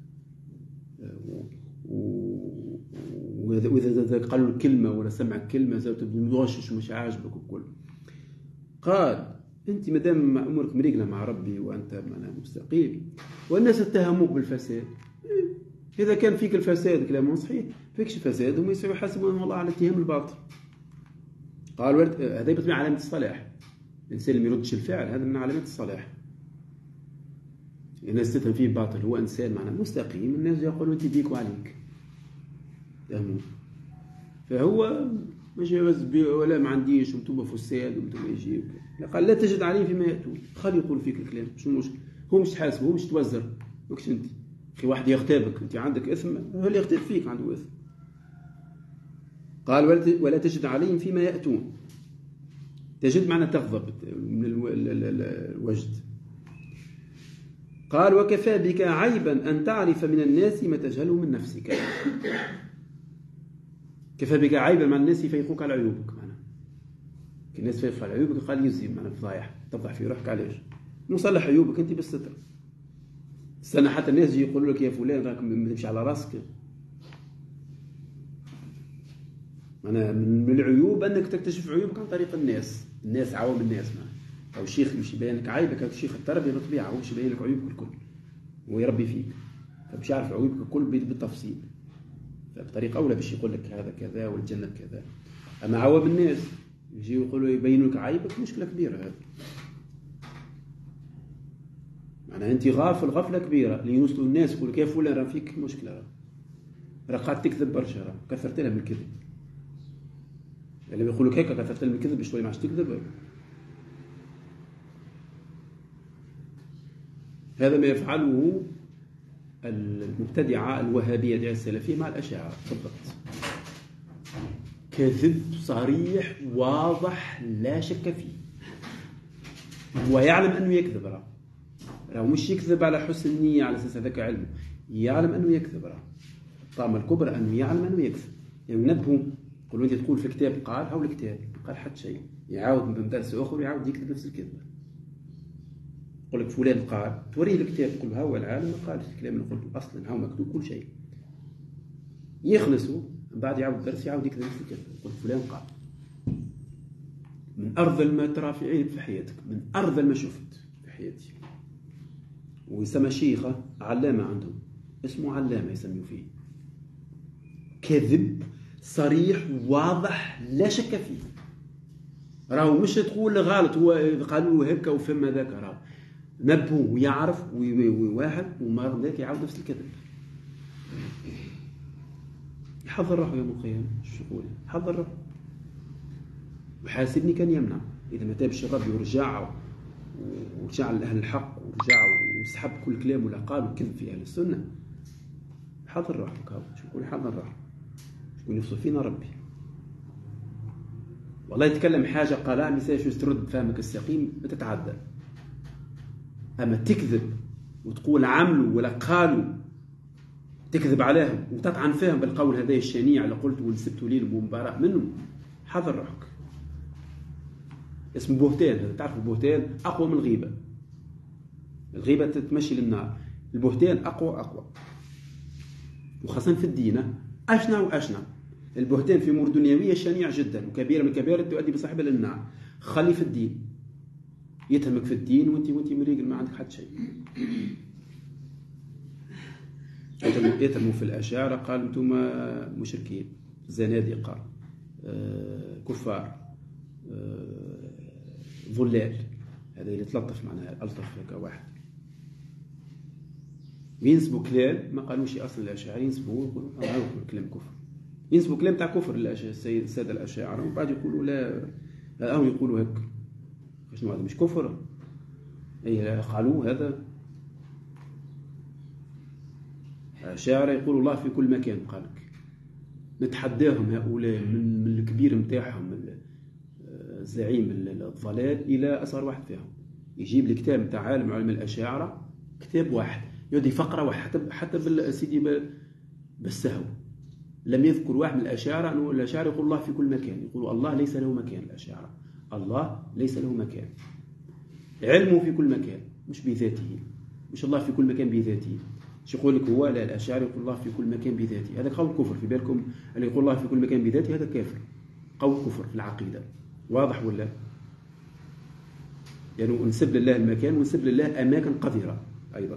واذا قالوا الكلمه ولا سمع الكلمه زاد مغشش ومش عاجبك وكل. قال انت مادام امورك مريقله مع ربي وانت معناها مستقيم والناس اتهموك بالفساد، اذا كان فيك الفساد كلامهم صحيح، فيكش الفساد هم يسوي يحاسبون الله على اتهام الباطل. قال هذا يبقى علامه الصلاح، الانسان اللي ما يردش الفعل هذا من علامات الصلاح. الناس تتهم فيه باطل، هو انسان معناه مستقيم، الناس يقولون انت بيك وعليك تهمون. فهو مش ولا ما عنديش وانتم فساد وانتم يجيب. قال لا تجد عليهم فيما ياتون، خلي يقول فيك الكلام، شو المشكل؟ هو مش تحاسبه، هو مش توزر، ماكش انت. اخي واحد يغتابك انت عندك اثم، هو اللي يغتاب فيك عنده اثم. قال ولا تجد عليهم فيما ياتون، تجد معنى تغضب من الوجد. قال وكفى بك عيبا ان تعرف من الناس ما تجهله من نفسك. كفى بك عيبا مع الناس يفيقوك على عيوبك، معناها الناس فيقوا على عيوبك قال يزيم معناها فضايح تفضح في روحك. علاش؟ مصلح عيوبك انت بالستر، استنى حتى الناس يجي يقولوا لك يا فلان راك تمشي على راسك. معناها من العيوب انك تكتشف عيوبك عن طريق الناس، الناس عوام الناس. معناها او الشيخ مش يبين لك عيبك، الشيخ التربيه بالطبيعه هو مش يبين لك عيوبك الكل، هو يربي فيك فمش عارف عيوبك الكل بالتفصيل، فبطريقه اولى باش يقول لك هذا كذا والجنه كذا. اما عوام الناس يجي يقولوا يبينوا لك عيبك، مشكله كبيره هذه. معناها انت غافل غفله كبيره اللي يوصلوا الناس يقول لك يا فلان راه فيك مشكله، راه قاعد تكذب برشا، راه كثرت لها من الكذب. اللي بيقول لك هيك كثرت لها من الكذب باش ما عادش تكذب. هذا ما يفعله المبتدعه الوهابيه ديال السلفيه مع الاشاعره بالضبط. كذب صريح واضح لا شك فيه، هو يعلم انه يكذب، راه راه مش يكذب على حسن النيه على اساس هذاك علم، يعلم انه يكذب. راه الطامه الكبرى انه يعلم انه يكذب. يعني نبهوا يقولوا انت تقول في الكتاب قال هاو الكتاب قال حتى شيء، يعاود من درس اخر ويعاود يكذب نفس الكذبه. يقول لك فلان قال، توريه الكتاب تقول له هو العالم ما قالش الكلام اللي قلته اصلا، هاو مكتوب كل شيء. يخلصوا من بعد يعاود الدرس يعاود يكذب مثل الكذب، يقول فلان قال. من أرذل ما ترى في عيب في حياتك، من أرذل ما شفت في حياتي. ويسمى شيخة علامة عندهم، اسمه علامة يسميه فيه، كذب صريح واضح لا شك فيه. راهو مش تقول غلط، هو قالوا له هكا وفهم هذاك، راهو نبهو ويعرف ويواهب وما ذاك يعاود نفس الكذب. يحضر روحه يوم القيامة، شو يقول؟ يحضر روحه وحاسبني كان يمنع. إذا ما تابش الرب ورجع ورجع لأهل الحق ورجع وسحب كل كلام ولا قال وكذب في أهل السنة، حضر روحك. هاو شو يقول؟ حضر روحه، شكون يوصل فينا ربي. والله يتكلم حاجة قالها مثال شو ترد فهمك السقيم ما تتعدى. أما تكذب وتقول عملوا ولا قالوا، تكذب عليهم وتطعن فيهم بالقول هذا الشنيع اللي قلت ونسبت لي المباراة منه، حضر روحك. اسمه بهتان هذا، تعرف البهتان أقوى من الغيبة. الغيبة تتمشي للنار، البهتان أقوى أقوى، وخاصة في الدين أشنع وأشنع. البهتان في أمور دنيوية شنيع جدا وكبيرة من الكبائر تؤدي بصاحبها للنار. خلي في الدين، يتهمك في الدين وانت وانت مريقل ما عندك حد شيء. يتهموا في الأشاعرة، قالوا انتم مشركين زنادقة آه، كفار آه، ظلال. هذا اللي تلطف معناها ألطف هكا واحد. ينسبوا كلام ما قالوش اصلا الاشاعره، ينسبوا يقولوا هذا كلام كفر، ينسبوا كلام تاع كفر الساده الاشاعره، وبعد يقولوا لا هم يقولوا هك. شنو هذا؟ مش كفر؟ اي قالوا هذا الاشاعره يقولوا الله في كل مكان. قالك نتحداهم هؤلاء من من الكبير نتاعهم زعيم الضلال الى اصغر واحد فيهم، يجيب لي كتاب نتاع عالم علم الاشاعره، كتاب واحد يودي فقره واحده، حتى حتى بالسيدي بالسهو لم يذكر واحد من الاشاعره انه الاشاعره يقول الله في كل مكان، يقولوا الله ليس له مكان. الاشاعره الله ليس له مكان، علمه في كل مكان مش بذاته، مش الله في كل مكان بذاته. شو يقول لك هو؟ لا، الاشاعره يقول الله في كل مكان بذاته. هذا قول كفر في بالكم، اللي يقول الله في كل مكان بذاته هذا كافر، قول كفر في العقيده. واضح ولا؟ يعني نسب لله المكان ونسب لله اماكن قذره ايضا،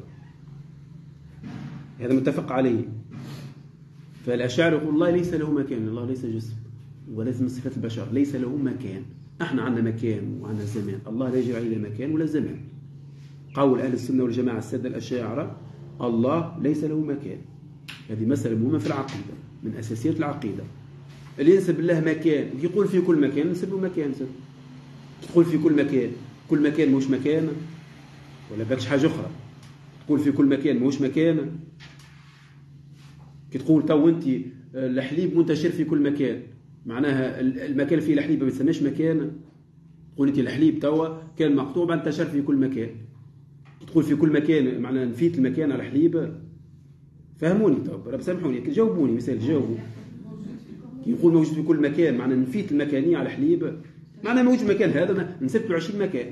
هذا متفق عليه. فالأشاعرة يقول الله ليس له مكان، الله ليس جسم ولازم صفات البشر، ليس له مكان. احنا عندنا مكان وعندنا زمان، الله لا يجري عليه مكان ولا زمان. قول أهل السنة والجماعة السادة الأشاعرة الله ليس له مكان. هذه مسألة مهمة في العقيدة، من أساسيات العقيدة. اللي ينسب الله مكان ويقول في كل مكان نسب له مكان، تقول في كل مكان، كل مكان موش مكان، ولا باكش حاجة أخرى تقول في كل مكان موش مكان. كي تقول تو انت الحليب منتشر في كل مكان، معناها المكان فيه الحليب ما يسمىش مكان. تقول انت الحليب توا كان مقطوع انتشر في كل مكان، تقول في كل مكان معناها نفيت المكان على الحليب. فهموني تو، راه سامحوني جاوبوني مثال، جاوبوا. كي يقول موجود في كل مكان معناها نفيت المكانيه على الحليب، معناها موجود مكان هذا نسبت له عشرين مكان.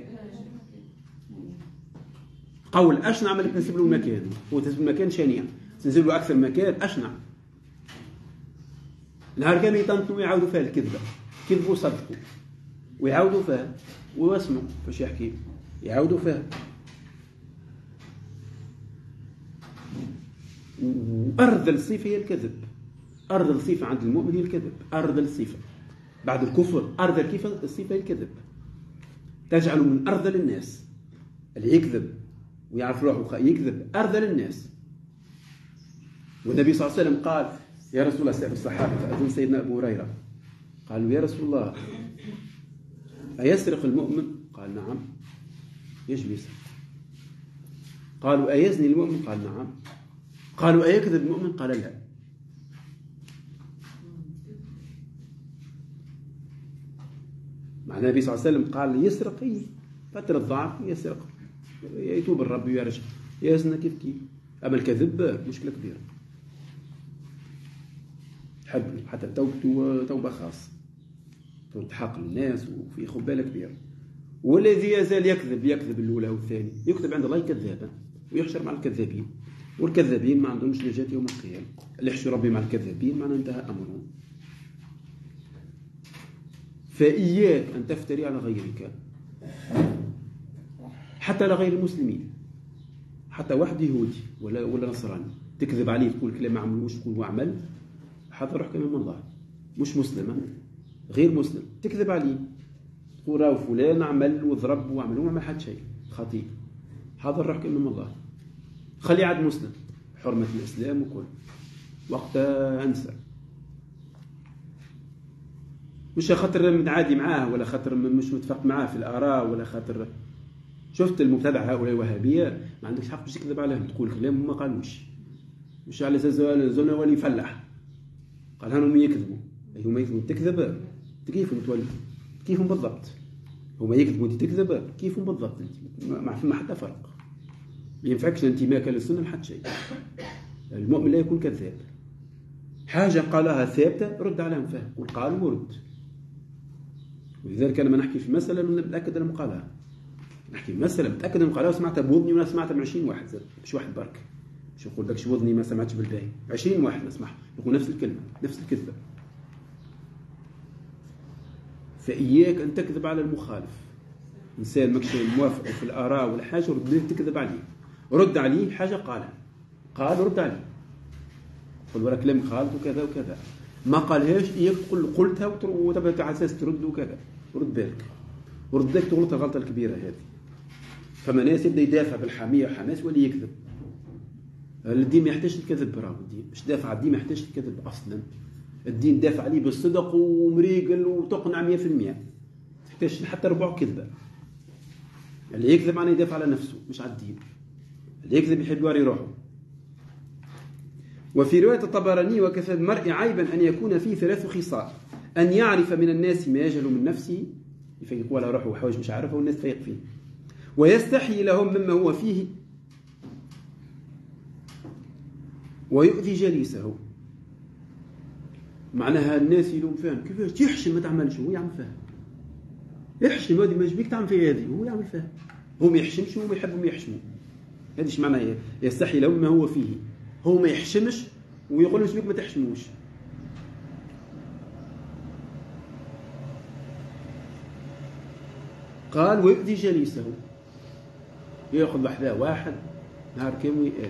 قول اشنع من تنسب له المكان، هو تنسب المكان شنيع، تنزل له اكثر مكان اشنع. نهار كامل يطنطوا ويعاودوا فيها الكذبه، كذبوا وصدقوا ويعاودوا فيها ويسمعوا فاش يحكي، يعاودوا فيها. وارذل صفه هي الكذب، ارذل صفه عند المؤمن هي الكذب، ارذل صفه بعد الكفر. ارذل كيف الصفه هي الكذب، تجعله من ارذل الناس. اللي يكذب ويعرف روحه يكذب ارذل الناس. والنبي صلى الله عليه وسلم قال يا رسول الله، سأل الصحابة أظن سيدنا أبو هريرة، قالوا يا رسول الله أيسرق المؤمن؟ قال نعم. يجب يسرق. قالوا أيزني المؤمن؟ قال نعم. قالوا أيكذب المؤمن؟ قال لا. مع النبي صلى الله عليه وسلم قال يسرق إيه فترة ضعف يسرق، يتوب الرب ويرجع، يزنى كيف كيف. أما الكذب مشكلة كبيرة، حب حتى توبته توبة خاصة تحق الناس وفي خبالة كبيرة. والذي يزال يكذب يكذب الأولى والثاني، يكذب عند الله كذابا ويحشر مع الكذابين. والكذابين ما عندهمش نجاة يوم القيامة. اللي يحشوا ربي مع الكذابين معناه انتهى أمرهم. فإياك أن تفتري على غيرك، حتى على غير المسلمين، حتى واحد يهودي ولا ولا نصراني تكذب عليه تقول كلام ما عملوش تقول هو عمل، حتى روحك امام الله. مش مسلم، غير مسلم، تكذب عليه تقول راهو فلان عمل وضرب وعمل وما عمل حتى شيء، خطيئ، حاضر روحك امام الله. خليه عاد مسلم، حرمة الإسلام وكل وقتها انسى. مش خاطر متعادي معاه ولا خاطر مش متفق معاه في الآراء ولا خاطر شفت المبتدع هؤلاء الوهابية ما عندكش حق باش تكذب عليهم تقول كلام ما قالوش. مش على اساس زونا ولي يفلح قال هانهم يكذبوا، هما يكذبوا تكذب كيفهم تولي كيفهم بالضبط. هما يكذبوا انت تكذب كيفهم بالضبط. انت ما فما حتى فرق. ما ينفعكش انتماك للسنة لحد شيء. المؤمن لا يكون كذاب. حاجة قالها ثابتة رد عليهم فهم، قل قال ورد. ولذلك انا ما نحكي في مسألة متأكد انا مقالها، نحكي مسألة متأكد أن قالها وسمعتها بوضني وأنا سمعتها من عشرين واحد زاد، مش واحد برك. مش نقول لكش بوضني ما سمعتش بالباهي، عشرين واحد نسمعها يقول نفس الكلمة نفس الكذبة. فإياك أن تكذب على المخالف. إنسان ماكش موافق في الآراء ولا حاجة رد تكذب عليه، رد عليه حاجة قالها قال رد عليه، قل ورا كلام خالد وكذا وكذا، ما قالهاش إياك تقول قلتها وتبقى على أساس ترد وكذا. رد بالك ورد بالك تغلط الغلطة الكبيرة هذه. فما ناس يبدا يدافع بالحميه وحماس ولا يكذب. الدين ما يحتاجش الكذب، برافو الدين مش دافع الدين ما يحتاجش الكذب اصلا. الدين دافع عليه بالصدق ومريقل وتقنع مية في المية، ما تحتاجش حتى ربع كذبه. اللي يكذب معناه يدافع على نفسه مش على الدين. اللي يكذب يحب يوري روحه. وفي روايه الطبراني وكفى المرء عيبا ان يكون فيه ثلاث خصال: ان يعرف من الناس ما يجهل من نفسه، يفيق على روحه وحوايج مش عارفه والناس تفيق فيه، ويستحي لهم مما هو فيه، ويؤذي جليسه. معناها الناس يلوم فاهم كيفاش يحشم ما تعملش هو يعمل فيها، يحشم هذه ما يجبيك تعمل في هذه هو يعمل فيها، هو ما يحشمش وما يحبهم يحشموا. هذا ايش معناها؟ يستحي لهم ما هو فيه، هو ما يحشمش ويقول لهم بيك ما تحشموش. قال ويؤذي جليسه، يأخذ وحده واحد نهار كامل ويأذي.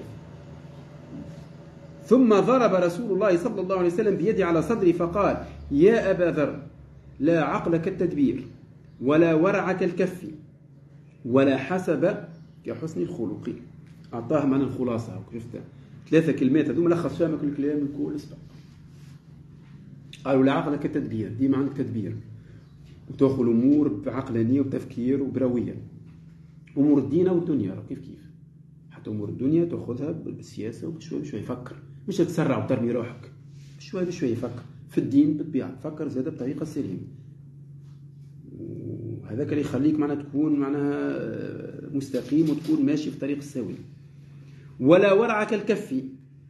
ثم ضرب رسول الله صلى الله عليه وسلم بيده على صدري فقال: يا أبا ذر، لا عقل كالتدبير، ولا ورع كالكف، ولا حسب كحسن الخلق. أعطاه معنى الخلاصة، شفتها ثلاثة كلمات هذوما لخص فيها كل كلام الكل اسبق. قالوا لا عقل كالتدبير، دي معنى التدبير، وتأخذ الأمور بعقلانية وبتفكير وبروية. أمور الدين والدنيا كيف كيف، حتى أمور الدنيا تأخذها بالسياسة وبشوي بشوي فكر، مش تسرع وترمي روحك، بشوي بشوي فكر. في الدين بالطبيعة فكر زاد بطريقة سليمة، وهذاك اللي يخليك معناها تكون معناها مستقيم وتكون ماشي في طريق السوي. ولا ورع كالكف،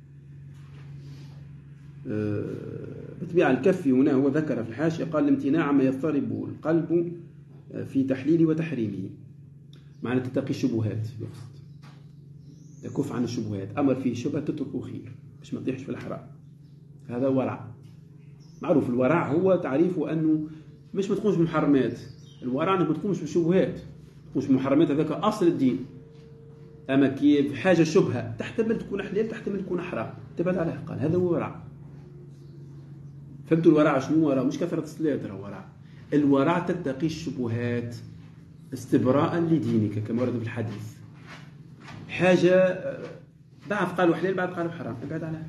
بطبيعة الكف هنا هو ذكر في الحاشية قال: الامتناع ما يضطرب القلب في تحليل وتحريمه، معنى تتقي الشبهات، يقصد تكف عن الشبهات، أمر فيه شبهة تتركه خير باش ما تطيحش في الحرام. هذا ورع معروف. الورع هو تعريفه أنه مش ما تقومش بالمحرمات، الورع أنك ما تقومش بالشبهات، ما تقومش بالمحرمات، هذاك أصل الدين. أما كيف حاجة شبهة تحتمل تكون حلال تحتمل تكون حرام تبعد عليها، قال هذا هو ورع. فهمتوا الورع شنو؟ ورع مش كثرة الصلاة، ترى ورع الورع تتقي الشبهات استبراء لدينك كما ورد في الحديث. حاجة ضعف قالوا حلال بعد قالوا حرام، ابعد عليها،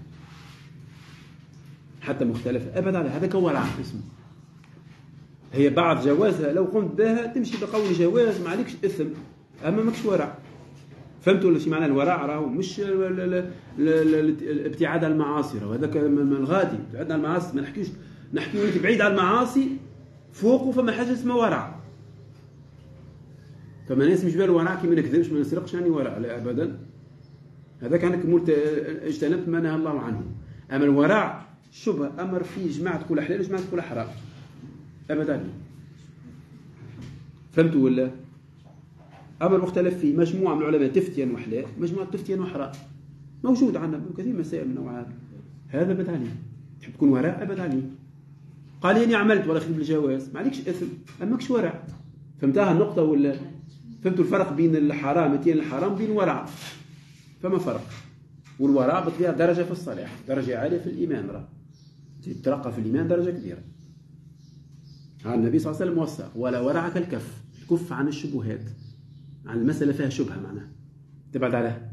حتى مختلفة ابعد عليها، هذا كورع اسمه. هي بعض جوازها لو قمت بها تمشي بقول جواز ما عليكش إثم، أما ماكش ورع. فهمتوا ولا شي معنى الورع؟ راهو مش الابتعاد عن المعاصي، راهو هذاك من الغادي ابتعاد عن المعاصي. ما نحكيش نحكي انت بعيد عن المعاصي فوق، فما حاجه اسمها ورع. فما ناس مش بالو ورع كي ما نكذبش ما نسرقش يعني ورع، لا ابدا. هذاك انك مولت اجتنبت ما نهى الله عنه. اما الورع شبه امر فيه جماعه تقول حلال وجماعه تقول حرام، ابدا. فهمتوا ولا؟ أمر مختلف فيه، مجموعة من العلماء تفتي أنه حلال، مجموعة تفتي أنه حرام. موجود عندنا كثير مسائل من نوع هذا. هذا بد عليه، تحب تكون وراء أبد عليه. قال اني عملت ولا خذ بالجواز، ما عليكش اثم، اماكش ورع. فهمتها النقطه ولا؟ فهمتوا الفرق بين الحرام اتيان الحرام وبين الورع؟ فما فرق. والورع بطبيعه درجه في الصلاح، درجه عاليه في الايمان، راه تترقى في الايمان درجه كبيره. ها النبي صلى الله عليه وسلم وصى ولا ورع كالكف، كف عن الشبهات، عن المساله فيها شبهه معناها تبعد عليها.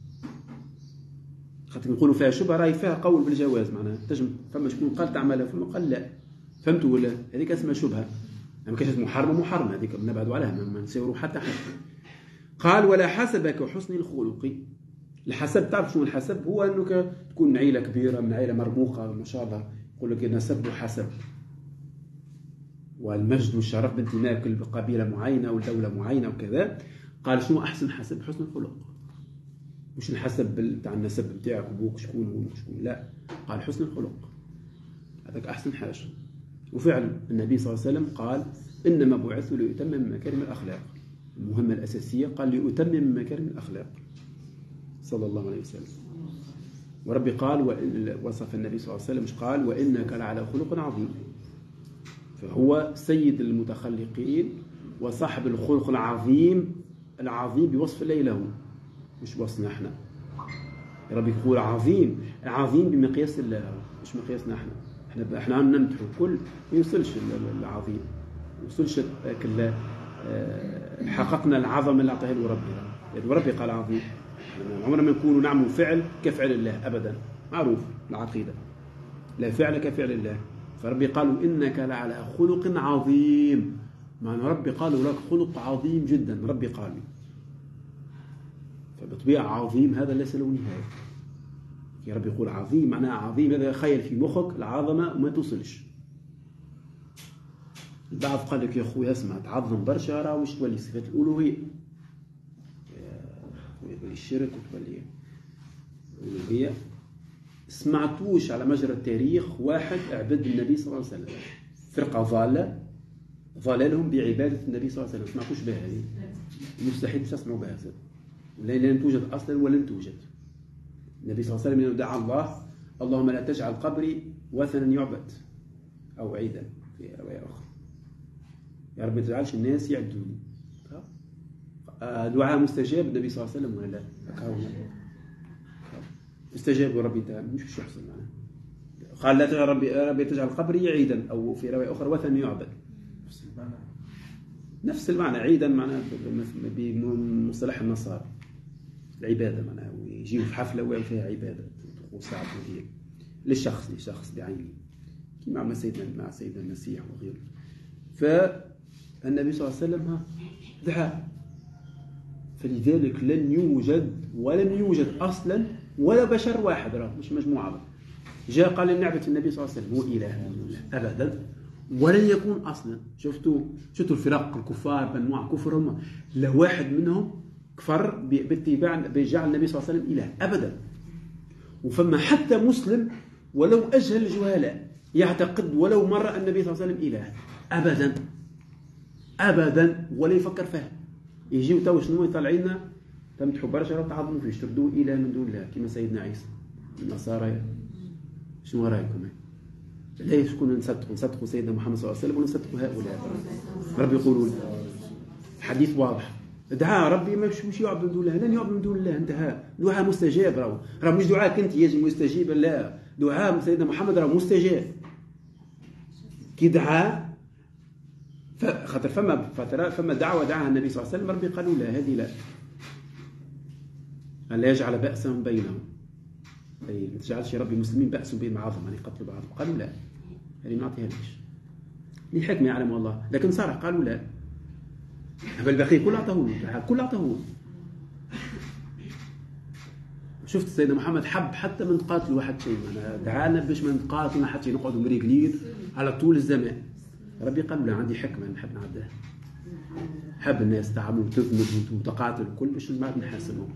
خاطر نقولوا فيها شبهه راهي فيها قول بالجواز معناها تجم، فما شكون قال تعملها فما قال لا. فهمتوا ولا؟ هذيك اسمها شبهه، ما كانش محرمه محرمه، هذيك نبعدوا عليها ما نساوروا حتى حد. قال ولا حسب كحسن الخلق. الحسب تعرف شنو الحسب؟ هو انك تكون من عيله كبيره، من عيله مرموقه ما شاء الله، يقول لك نسب وحسب، والمجد والشرف بانتمائك لقبيله معينه ودوله معينه وكذا. قال شنو احسن حسب؟ حسن الخلق، مش الحسب تاع النسب بتاعك وابوك شكون وامك شكون، لا، قال حسن الخلق، هذاك احسن حاجه. وفعلا النبي صلى الله عليه وسلم قال انما بعثت لاتمم مكارم الاخلاق، المهمه الاساسيه قال لاتمم مكارم الاخلاق صلى الله عليه وسلم. وربي قال وصف النبي صلى الله عليه وسلم مش قال وانك لعلى خلق عظيم، فهو سيد المتخلقين وصاحب الخلق العظيم، العظيم بوصف الله له مش بوصفنا احنا. ربي يقول عظيم، عظيم بمقياس الله مش مقياسنا احنا. احنا احنا نمدحوا كل ما يوصلش العظيم، ما يوصلش كلا حققنا العظمه اللي اعطاها له ربي. يعني ربي قال عظيم، عمرنا ما نكونوا نعمل فعل كفعل الله ابدا، معروف العقيده لا فعل كفعل الله. فربي قالوا انك لعلى خلق عظيم، معنى ربي قالوا لك خلق عظيم جدا، ربي قالوا. فبطبيعه عظيم هذا ليس له نهايه. يا رب يقول عظيم معناها عظيم، هذا خيل في مخك العظمه وما توصلش. البعض قال لك يا خويا اسمع تعظم برشا راه واش تولي صفات الالوهيه، تولي الشرك وتولي الالوهيه. سمعتوش على مجرى التاريخ واحد عبد النبي صلى الله عليه وسلم، فرقه ضاله ضلالهم بعباده النبي صلى الله عليه وسلم، سمعتوش بها هذه؟ مستحيل تسمعوا بها، لا لن توجد اصلا ولن توجد. النبي صلى الله عليه وسلم دعا الله اللهم لا تجعل قبري وثنا يعبد او عيدا في روايه اخرى، يا رب ما تجعلش الناس يعبدوني. دعاء مستجاب النبي صلى الله عليه وسلم ولا لا؟ استجاب ربي تعالى، مش شو يحصل معنا. قال لا تجعل ربي ربي تجعل قبري عيدا، او في روايه اخرى وثن يعبد. نفس المعنى، نفس المعنى. عيدا معناه بمصطلح النصارى العباده معناه، ويجيوا في حفله وفيها عباده وساعه هيك للشخص لشخص بعينه، كما مع سيدنا مع سيدنا المسيح وغيره. فالنبي صلى الله عليه وسلم دعا، فلذلك لن يوجد ولن يوجد اصلا ولا بشر واحد، راه مش مجموعه جاء قال ان نعبد النبي صلى الله عليه وسلم هو اله ابدا، ولن يكون اصلا. شفتوا شفتوا الفرق الكفار بانواع كفرهم، لا واحد منهم كفر باتباع بجعل النبي صلى الله عليه وسلم اله ابدا. وفما حتى مسلم ولو اجهل الجهلاء يعتقد ولو مره النبي صلى الله عليه وسلم اله ابدا ابدا، ولا يفكر فيها. يجيو تو شنو يطلعينا تمدحوا برشا وتعظموا فيه، تردوه اله من دون الله كما سيدنا عيسى. النصارى شنو رايكم؟ ليش كنا نصدقوا نصدقوا سيدنا محمد صلى الله عليه وسلم ونصدقوا هؤلاء؟ ربي يقولوا حديث واضح، دعاء ربي مش يعبد من دون الله، لن يعبد من دون الله، انتهى. دعاء مستجاب، راهو راه مش دعاءك انت يجي مستجيب، لا، دعاء سيدنا محمد راه مستجاب. كي دعا خاطر فما فترة فما دعوة دعاها النبي صلى الله عليه وسلم، ربي قالوا لا هذه لا، أن لا يجعل بأسهم بينهم، أي ما تجعلش ربي المسلمين بأسهم بين بعضهم يعني يقتلوا بعضهم. قالوا لا هذه ما نعطيهاش لحكمة يعلم الله، لكن صار قالوا لا. فالباقي كل أعطوه كل أعطوه. شفت سيدنا محمد حب حتى من قاتل واحد شيء، أنا دعانا باش ما نقاتل حتى نقعدوا مريقلين على طول الزمان. ربي قال لا عندي حكمة نحب نعدها، حب الناس تعملوا تذنب وتقاتل الكل باش بعد نحاسبهم.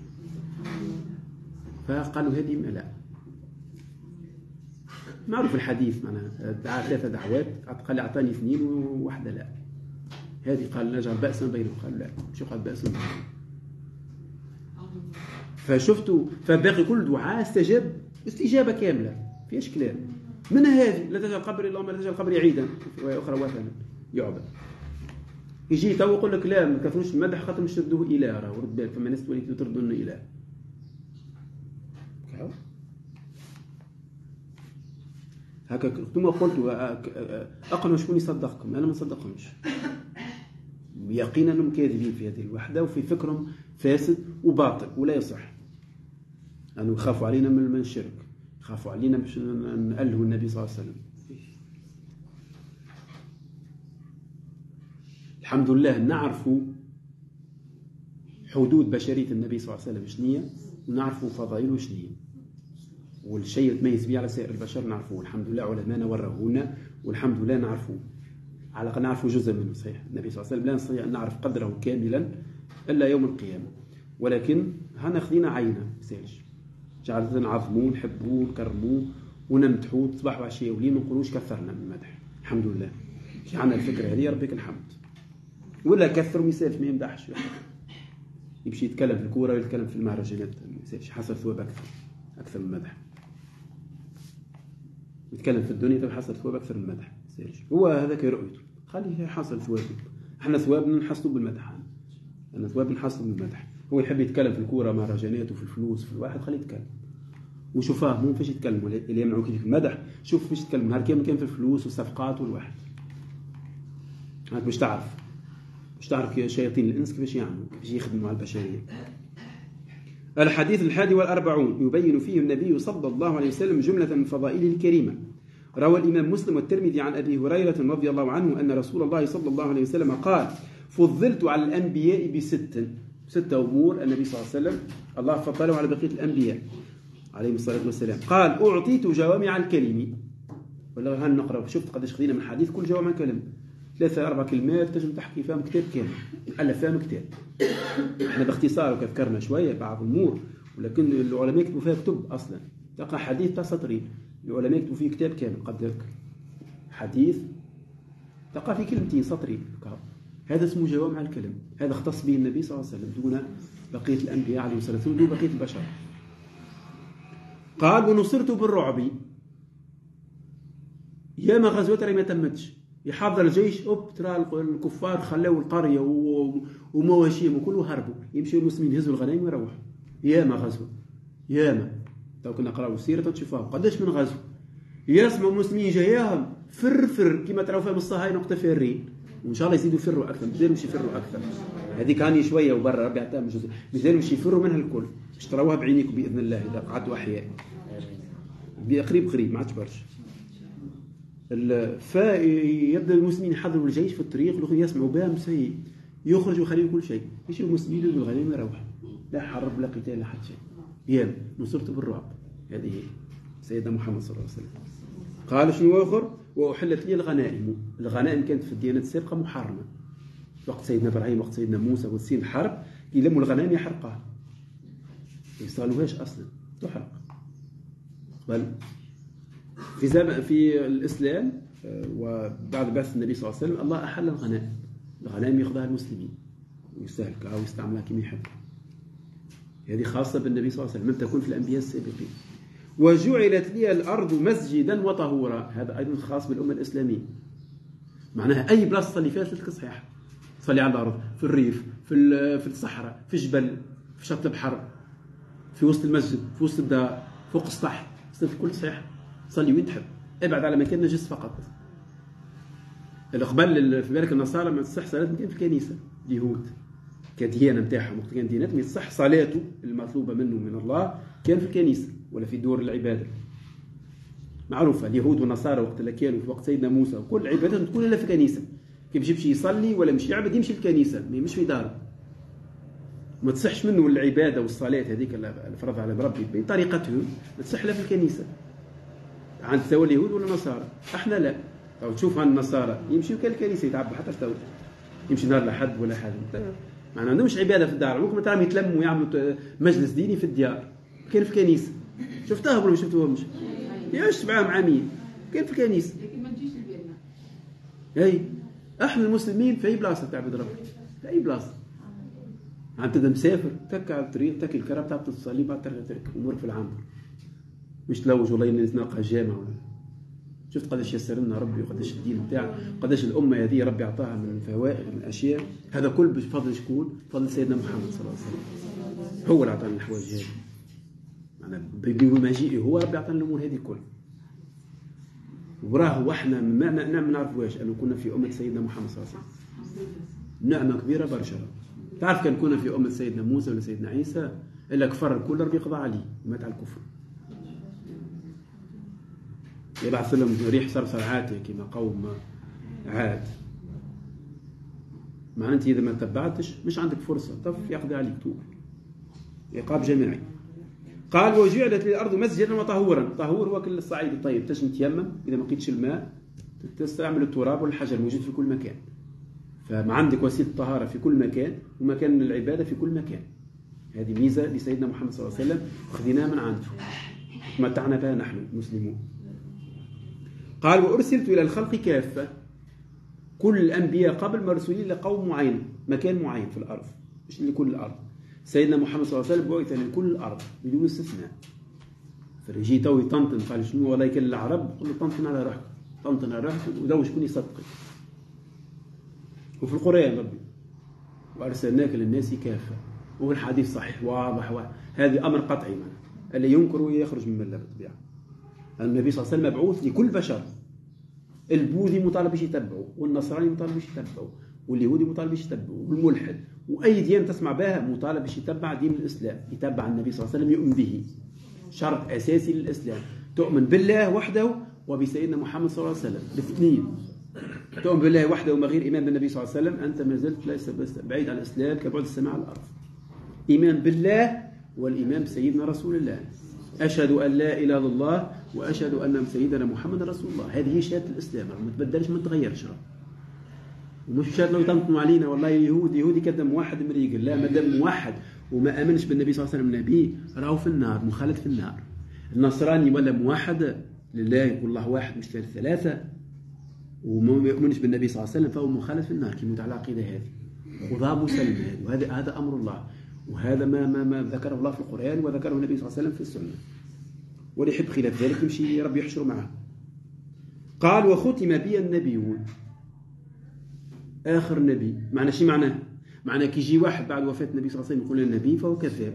فقالوا هذه لا، معروف الحديث معناها دعا ثلاثة دعوات، قال أعطاني اثنين وواحدة لا. هذه قال نجعل بأسا بينهم، قال لا مش قال بأسا بينهم. فشفتوا فباقي كل دعاء استجاب استجابة كاملة فيش كلام. من هذه لا تجعل قبري اللهم لا تجعل قبري عيدا وأخرى وثنا يعبد. يجي تو يقول لك لا ما كثروش المدح خاطر مش تردوه إله، راه ورد بالك فما ناس تولي تردون إله. هكا ثم قلت أقنع شكون يصدقكم، أنا ما نصدقهمش يقينا أنهم كاذبين في هذه الوحدة وفي فكرهم فاسد وباطل ولا يصح. أنه يخافوا علينا من الشرك، يخافوا علينا باش نألهوا النبي صلى الله عليه وسلم. الحمد لله نعرفوا حدود بشرية النبي صلى الله عليه وسلم شنية، ونعرفوا فضائله شنية، والشيء يتميز به على سائر البشر نعرفوه. الحمد لله علمانا ورونا، والحمد لله نعرفوه على الأقل نعرفوا جزء منه. صحيح النبي صلى الله عليه وسلم لا نستطيع أن نعرف قدره كاملا إلا يوم القيامة، ولكن هنا خذينا عينه مسالش جعلنا نعظموه نحبوه نكرموه ونمدحوه صباح وعشية ولين ما نقولوش كثرنا من المدح. الحمد لله في عنا الفكرة هذه يا ربك الحمد. ولا كثر ويسالش ما يمدحش، يمشي يتكلم في الكورة ويتكلم في المهرجانات ما يسالش، حصل ثواب أكثر أكثر من المدح. يتكلم في الدنيا تبي حصل ثواب أكثر من المدح يسالش. هو هذاك رؤيته خليه حصل ثواب. احنا ثوابنا نحصلوا بالمدح، أنا ثواب نحصلوا بالمدح. هو يحب يتكلم في الكورة مهرجانات وفي الفلوس في الواحد خليه يتكلم وشوفاه مو فاش يتكلم اللي يمنعوك في المدح. شوف فاش يتكلم نهار كامل كان في الفلوس والصفقات والواحد هاك باش تعرف باش تعرف شياطين الإنس كيفاش يعملوا كيفاش يخدموا على البشرية. الحديث الحادي والأربعون يبين فيه النبي صلى الله عليه وسلم جملة من فضائله الكريمة. روى الإمام مسلم والترمذي عن أبي هريرة رضي الله عنه أن رسول الله صلى الله عليه وسلم قال فضلت على الأنبياء بست ستة أمور النبي صلى الله عليه وسلم الله فضله على بقية الأنبياء عليهم الصلاة والسلام. قال أعطيت جوامع الكلم، ولا هل نقرأ شفت قديش خذينا من الحديث كل جوامع الكلم ثلاثة أربع كلمات تجم تحكي فيهم كتاب كامل ألا فهم كتاب. احنا باختصار وكذكرنا شوية بعض الأمور، ولكن العلماء يكتبوا فيها كتب أصلا تقرأ حديث تاع سطرين العلماء يكتبوا فيه كتاب كامل قد ذكر حديث تقرأ فيه كلمتين سطرين. هذا اسمه جوامع الكلم، هذا اختص به النبي صلى الله عليه وسلم دون بقية الأنبياء عليه الصلاة والسلام دون بقية البشر. قال ونصرت بالرعب، ياما غزوات ما تمتش يحضر الجيش أوب ترى الكفار خلوا القرية ومواشيهم وكله هربوا يمشوا المسلمين يهزوا الغنائم ويروحوا. ياما غزوة ياما تو كنا نقراو السيرة تشوفوها قداش من غزوة يسمعوا المسلمين جاياهم فر فر كما تراو فيهم الصهاينة نقطة فارين، وإن شاء الله يزيدوا يفروا أكثر مازالوا مش يفروا أكثر. هذه كان شوية وبرا ربي عطاهم جزء مازالوا مش يفروا منها الكل باش تراوها بعينيكم بإذن الله إذا قعدوا أحياء قريب قريب ما عادش برشا. فيبدأ المسلمين يحضروا الجيش في الطريق والأخرين يسمعوا بهم سيء يخرجوا يخليوا كل شيء يمشوا المسلمين يدوا الغنائم ويروحوا لا حرب لا قتال لا حد شيء. ياما نصرت بالرعب هذه سيدنا محمد صلى الله عليه وسلم. قال شنو آخر وأحلت لي الغنائم. الغنائم كانت في الديانات السابقة محرمة وقت سيدنا إبراهيم وقت سيدنا موسى وتصير الحرب يلموا الغنائم يحرقها ما يصالوهاش أصلا تحرق. بل في زمن في الإسلام وبعد بعث النبي صلى الله عليه وسلم الله أحل الغنائم. الغنائم يأخذها المسلمين ويستهلكها ويستعملها كما يحب. هذه خاصة بالنبي صلى الله عليه وسلم لم تكن في الأنبياء السابقين. وجعلت لي الأرض مسجدا وطهورا، هذا أيضا خاص بالأمة الإسلامية. معناها أي بلاصة تصلي فيها تلك صحيحة تصلي على الأرض في الريف في في الصحراء في الجبل في شط البحر في وسط المسجد في وسط الدار فوق السطح صلي كل صحيح صلي وين تحب ابعد على مكان نجس فقط. الأقبال في بالك النصارى ما تصح صلاة كان في الكنيسة اليهود كديانة نتاعهم وقت كان ديانتهم يصح صلاته المطلوبة منه من الله كان في الكنيسة ولا في دور العبادة معروفة. اليهود والنصارى وقت اللي كانوا في وقت سيدنا موسى وكل عبادتهم تكون إلا في الكنيسة كيف يمشي يصلي ولا مش يعبد يمشي الكنيسة ما يمشي في داره ما تصحش منه العبادة والصلاة هذيك الفرض على ربي بطريقتهم ما تصح لا في الكنيسة عند سواء اليهود ولا النصارى. احنا لا أو تشوف عن النصارى يمشي كل الكنيسة يتعبوا حتى التوت يمشي نهار لحد ولا حاجة ما عندهمش عبادة في الدار. ممكن تراهم يتلموا ويعملوا مجلس ديني في الديار كان في الكنيسة شفتها ولا ما شفتوهمش يعيش معاهم عامين كان في الكنيسة. لكن ما تجيش لبيتنا اي احنا المسلمين في اي بلاصة تعبد ربي في اي بلاصة انت مسافر تك على الطريق تاكل الكرة بتاع تصلي بعد ترجع تركب امورك في العنبر، مش تلوج والله الناس نلقى جامع ولا. شفت قداش يسر لنا ربي وقداش الدين بتاعه، قداش الامه هذه ربي اعطاها من الفوائد من الاشياء. هذا كل بفضل شكون؟ بفضل سيدنا محمد صلى الله عليه وسلم، هو اللي اعطانا الحوايج هذه. معناها بمجيئه هو ربي اعطانا الامور هذه كل. وراه واحنا ما ما نعرفوهاش انه كنا في امه سيدنا محمد صلى الله عليه وسلم. نعمه كبيره برشا. تعرف كان كنا في امه سيدنا موسى ولا سيدنا عيسى الا كفر الكل ربي قضى عليه ومات على الكفر. يبعث لهم ريح صرصر عاتيه كما قوم عاد. معنى انت اذا ما تبعتش مش عندك فرصه، طف يقضي عليك طول عقاب جماعي. قال وجعلت للارض مسجدا وطهورا. طهور هو كل الصعيد الطيب، تجي تيمم اذا ما لقيتش الماء تستعمل التراب والحجر موجود في كل مكان. فما عندك وسيله طهاره في كل مكان ومكان العباده في كل مكان. هذه ميزه لسيدنا محمد صلى الله عليه وسلم خذيناها من عنده تمتعنا بها نحن المسلمون. قال وارسلت الى الخلق كافه. كل الانبياء قبل مرسولين لقوم معين، مكان معين في الارض، مش لكل الارض. سيدنا محمد صلى الله عليه وسلم بعث لكل الارض بدون استثناء. فيجي تو يطنطن قال شنو والله يكل العرب، قل له طنطن على روحك، طنطن على روحك ودو شكون يصدقك. وفي القران ربي وارسلناك للناس كافه، وفي الحديث صحيح واضح واضح. هذا امر قطعي معنا، اللي ينكر يخرج من المله بالطبيعه. النبي صلى الله عليه وسلم مبعوث لكل بشر. البوذي مطالب باش يتبعه، والنصراني مطالب باش يتبعه، واليهودي مطالب باش يتبعه، والملحد واي ديانه تسمع بها مطالب باش يتبع دين الاسلام، يتبع النبي صلى الله عليه وسلم، يؤمن به. شرط اساسي للاسلام، تؤمن بالله وحده وبسيدنا محمد صلى الله عليه وسلم، الاثنين. تؤمن بالله وحده وما غير ايمان بالنبي صلى الله عليه وسلم انت ما زلت ليس بس بعيد عن الاسلام كبعد السماء على الارض. ايمان بالله والايمان بسيدنا رسول الله. أشهد أن لا إله إلا الله وأشهد أن سيدنا محمد رسول الله. هذه هي شهادة الإسلام، ما تبدلش ما تغيرش. ومش شهادة لو يطنطنوا علينا والله يهودي يهودي كذا موحد مريقل، لا، ما دام موحد وما آمنش بالنبي صلى الله عليه وسلم نبي راهو في النار، مخالد في النار. النصراني ولا موحد لله يقول الله واحد مش ثلاثة وما يؤمنش بالنبي صلى الله عليه وسلم فهو مخالد في النار، كيموت على العقيدة هذه. خذها مسلم هذه، وهذا هذا أمر الله، وهذا ما ما ما ذكره الله في القرآن وذكره النبي صلى الله عليه وسلم في السنة. واللي يحب خلاف ذلك يمشي ربي يحشره معه. قال وختم بي النبيون. آخر نبي، معنى شي معناه؟ معناه كي يجي واحد بعد وفاة النبي صلى الله عليه وسلم يقول النبي فهو كذاب.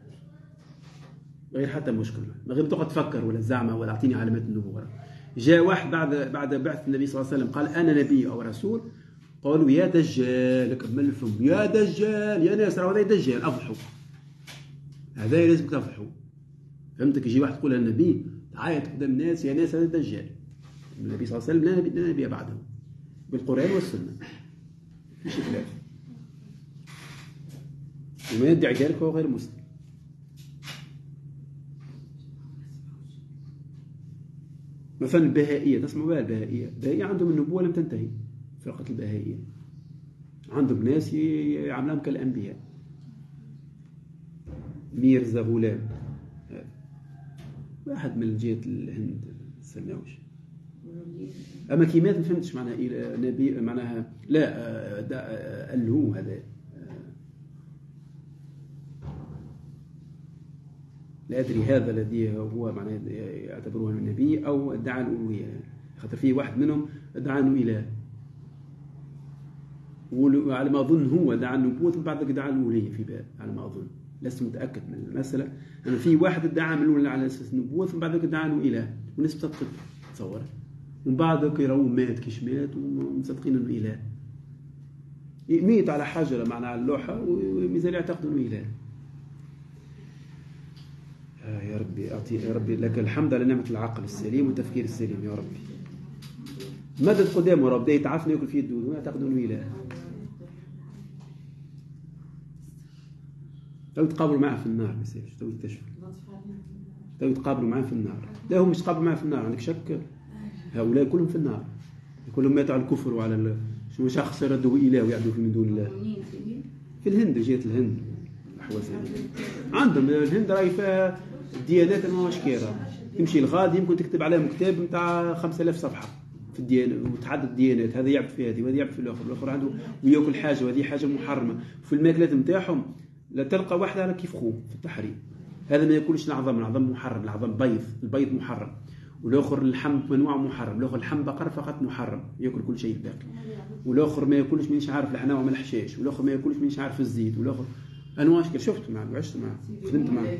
غير حتى مشكلة، ما غير تقعد تفكر ولا زعمة ولا أعطيني علامات النبوة. جاء واحد بعد بعد بعث النبي صلى الله عليه وسلم قال أنا نبي أو رسول، قالوا يا دجال، كمل الفم، يا دجال يا ناس راهو هذا دجال، أفضحوا. هذا لازم تفضحوا. فهمتك؟ يجي واحد يقول النبي تعيط قدام الناس يا ناس هذا دجال. النبي صلى الله عليه وسلم لا نبي, لا نبي بعده بالقرآن والسنة، مفيش خلاف. وما يدعي ذلك هو غير مسلم. مثلا البهائية، تسمعوا بها البهائية؟ البهائية عندهم النبوة لم تنتهي. فرقة البهائية عندهم ناس يعملهم كالأنبياء. ميرزا غلام واحد من جهة الهند السماوش. أما كيمات ما فهمتش معناها نبي، معناها لا الهو هذا لا أدري هذا الذي هو معناه يعتبروه النبي أو ادعى الألوهية، خاطر فيه واحد منهم ادعى أنه إله، وعلى ما أظن هو ادعى النبوة ومن بعد ادعى الألوهية في باب، على ما أظن، لست متأكد من المسألة. أنا في واحد ادعى من الأول على أساس النبوة ثم بعد ادعى أنه إله، والناس بتصدق تصور، ومن بعد يراوه مات كيش مات ومصدقين أنه إله، ميت على حجرة معنا على اللوحة ومازال يعتقدوا أنه إله. آه يا ربي أعطي يا ربي لك الحمد على نعمة العقل السليم والتفكير السليم يا ربي. مدد قدامه ربي يتعافني ياكل فيه الدود ويعتقدوا أنه إله. لو يتقابلوا معه في النار ما يصيرش، تو يكتشفوا، تو يتقابلوا معه في النار. لا هم مش يتقابلوا معه في النار، عندك شك؟ هؤلاء كلهم في النار، كلهم ماتوا على الكفر وعلى شو شخص يردوا إله ويعبدوا من دون الله. في الهند، جهة الهند الحوازن عندهم الهند راهي فيها الديانات ما هوش كيرا، تمشي الغادي يمكن تكتب عليهم كتاب نتاع خمسة آلاف صفحة في الديانة وتعدد الديانات، هذا يعبد في هذه وهذا يعبد في الآخر، والآخر عنده وياكل حاجة وهذه حاجة محرمة، في الماكلات نتاعهم لا تلقى واحد على كيف خوه في التحريم. هذا ما ياكلش العظم، العظم محرم، العظم بيض، البيض محرم. والاخر اللحم منوع محرم، الاخر اللحم بقر فقط محرم، ياكل كل شيء الباقي. والاخر ما ياكلش مانيش عارف الحناوه من الحشاش، والاخر ما ياكلش مانيش عارف الزيت، والاخر انواع اشكال. شفت معه وعشت معه خدمت معه.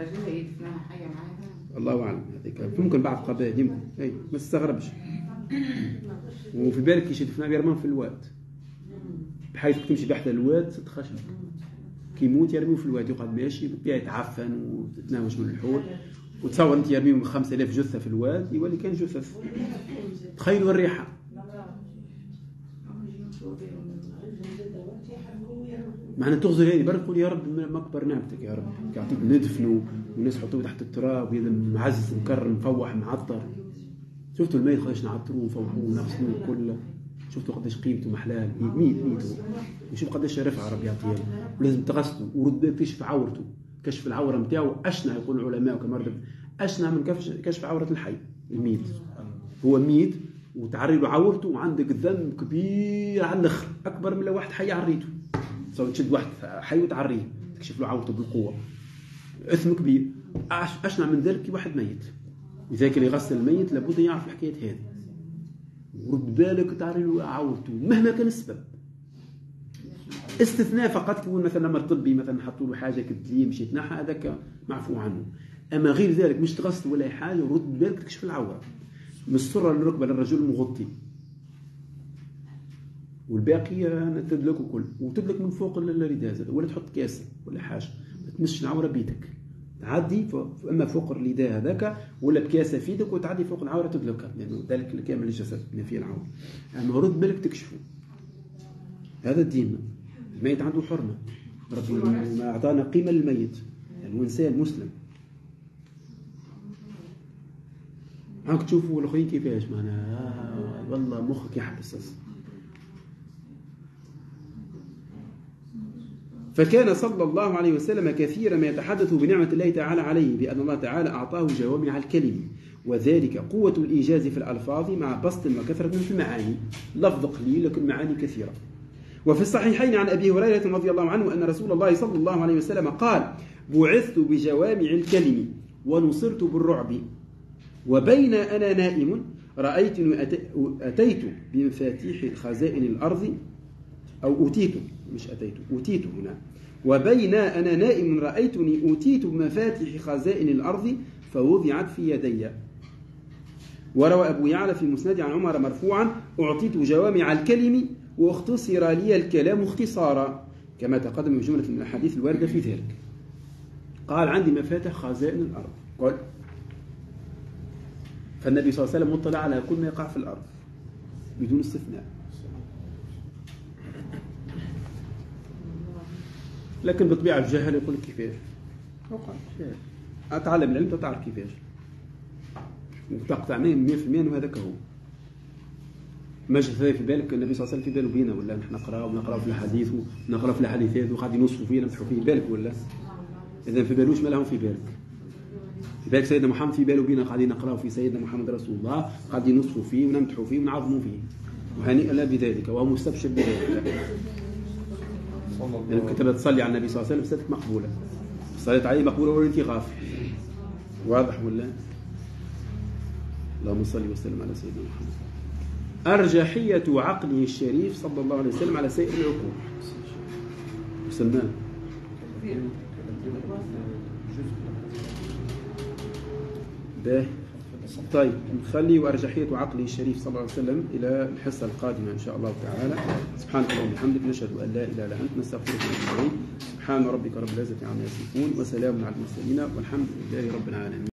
الله اعلم هذيك ممكن بعض قبائل يمكن اي ما تستغربش. وفي بالك كي يدفنها بيرمان في الواد، بحيث تمشي تحت الواد تتخشب كي يموت يرميه في الواد، يقعد ماشي يتعفن وتتناوش من الحول. وتصور انت يرميه من خمسة آلاف جثه في الواد يولي كان جثث. تخيلوا الريحه. معنى تغزر هذه برك تقول يا رب ما اكبر نعمتك يا رب، يعطيك ندفنوا والناس يحطوه تحت التراب ويدا معزز مكرم مفوح معطر. شفتوا الميت قداش نعطروه ونفوحوه ونغسلوه كله، شفتوا قداش قيمته محلال ميت ميت. وشوف قداش رفع ربي يعطيه، ولازم تغسله ورد كشف عورته. كشف العوره نتاعو اشنع يقول العلماء كما رد اشنع من كشف عوره الحي الميت. هو ميت وتعري له عورته وعندك ذنب كبير على الاخر اكبر من لو واحد حي عريته. سواء تشد واحد حي وتعريه تكشف له عورته بالقوه، اثم كبير. اشنع من ذلك واحد ميت. لذلك اللي يغسل الميت لابد يعرف الحكايه هذه. ورد بالك تعري له عورته مهما كان السبب. استثناء فقط يكون مثلا امر طبي، مثلا حطوا له حاجه كدليه مشي يتنحى، هذاك معفو عنه. اما غير ذلك مش تغسل ولا حاجه ورد بالك تكشف العوره من السره للركبه للرجل المغطي، والباقي تدلك وكل وتدلك من فوق الرداء، ولا تحط كاس ولا حاجه ما تمسش العوره بيدك، تعدي اما فوق الرداء هذاك ولا بكاسه في يدك وتعدي فوق العوره تدلكها، لانه يعني ذلك كامل الجسد ما فيه العوره. اما رد بالك تكشفه. هذا الدين. الميت عنده حرمه، ربي ما اعطانا قيمه للميت، يعني انسان مسلم. هاك تشوفوا الاخرين كيفاش معناها آه والله مخك يحبس. فكان صلى الله عليه وسلم كثيرا ما يتحدث بنعمة الله تعالى عليه، بأن الله تعالى أعطاه جوامع الكلم، وذلك قوة الإيجاز في الألفاظ مع بسط وكثرة في المعاني. لفظ قليل لكن معاني كثيرة. وفي الصحيحين عن أبي هريرة رضي الله عنه أن رسول الله صلى الله عليه وسلم قال: بعثت بجوامع الكلم ونصرت بالرعب، وبين أنا نائم رأيتني أتيت بمفاتيح خزائن الأرض، أو أتيت مش أتيت أتيت هنا، وبين أنا نائم رأيتني أتيت بمفاتيح خزائن الأرض فوضعت في يدي. وروى أبو يعلى في مسند عن عمر مرفوعا: أعطيت جوامع الكلم واختصر لي الكلام اختصارا، كما تقدم في جملة من الحديث الواردة في ذلك. قال: عندي مفاتيح خزائن الأرض. قال فالنبي صلى الله عليه وسلم مطلع على كل ما يقع في الأرض بدون استثناء. لكن بطبيعة الجهل يقول كيفاش؟ أتعلم العلم تعرف كيفاش، وتقطع مية في المية أنه هذاك هو. ما جاء في بالك النبي صلى الله عليه وسلم في باله بينا ولا نحن نقرأ ونقرأ في الحديث ونقرأ في الحديثات وقاعد ينصفوا فيه نمدحوا فيه بالك ولا؟ إذا في بالوش ما لهم في بالك. في بالك سيدنا محمد في باله بينا قاعدين نقرأ في سيدنا محمد رسول الله، قاعدين ينصفوا فيه ونمدحوا فيه ونعظموا فيه، وهنيئا له بذلك وهو مستبشر بذلك. لأن كتبت تصلي على النبي صلى الله عليه وسلم ستك مقبولة، صليت عليه مقبولة ولا أنت غافل. واضح ولا؟ اللهم صل وسلم على سيدنا محمد. أرجحية عقله الشريف صلى الله عليه وسلم على سائر العقول. سلمان. باهي. طيب نخلي وأرجحية عقله الشريف صلى الله عليه وسلم إلى الحصة القادمة إن شاء الله تعالى. سبحانك اللهم وبحمدك نشهد أن لا إله إلا أنت نستغفرك ونتوب إليك. سبحان ربك رب العزة عما يصفون وسلام على المرسلين والحمد لله رب العالمين.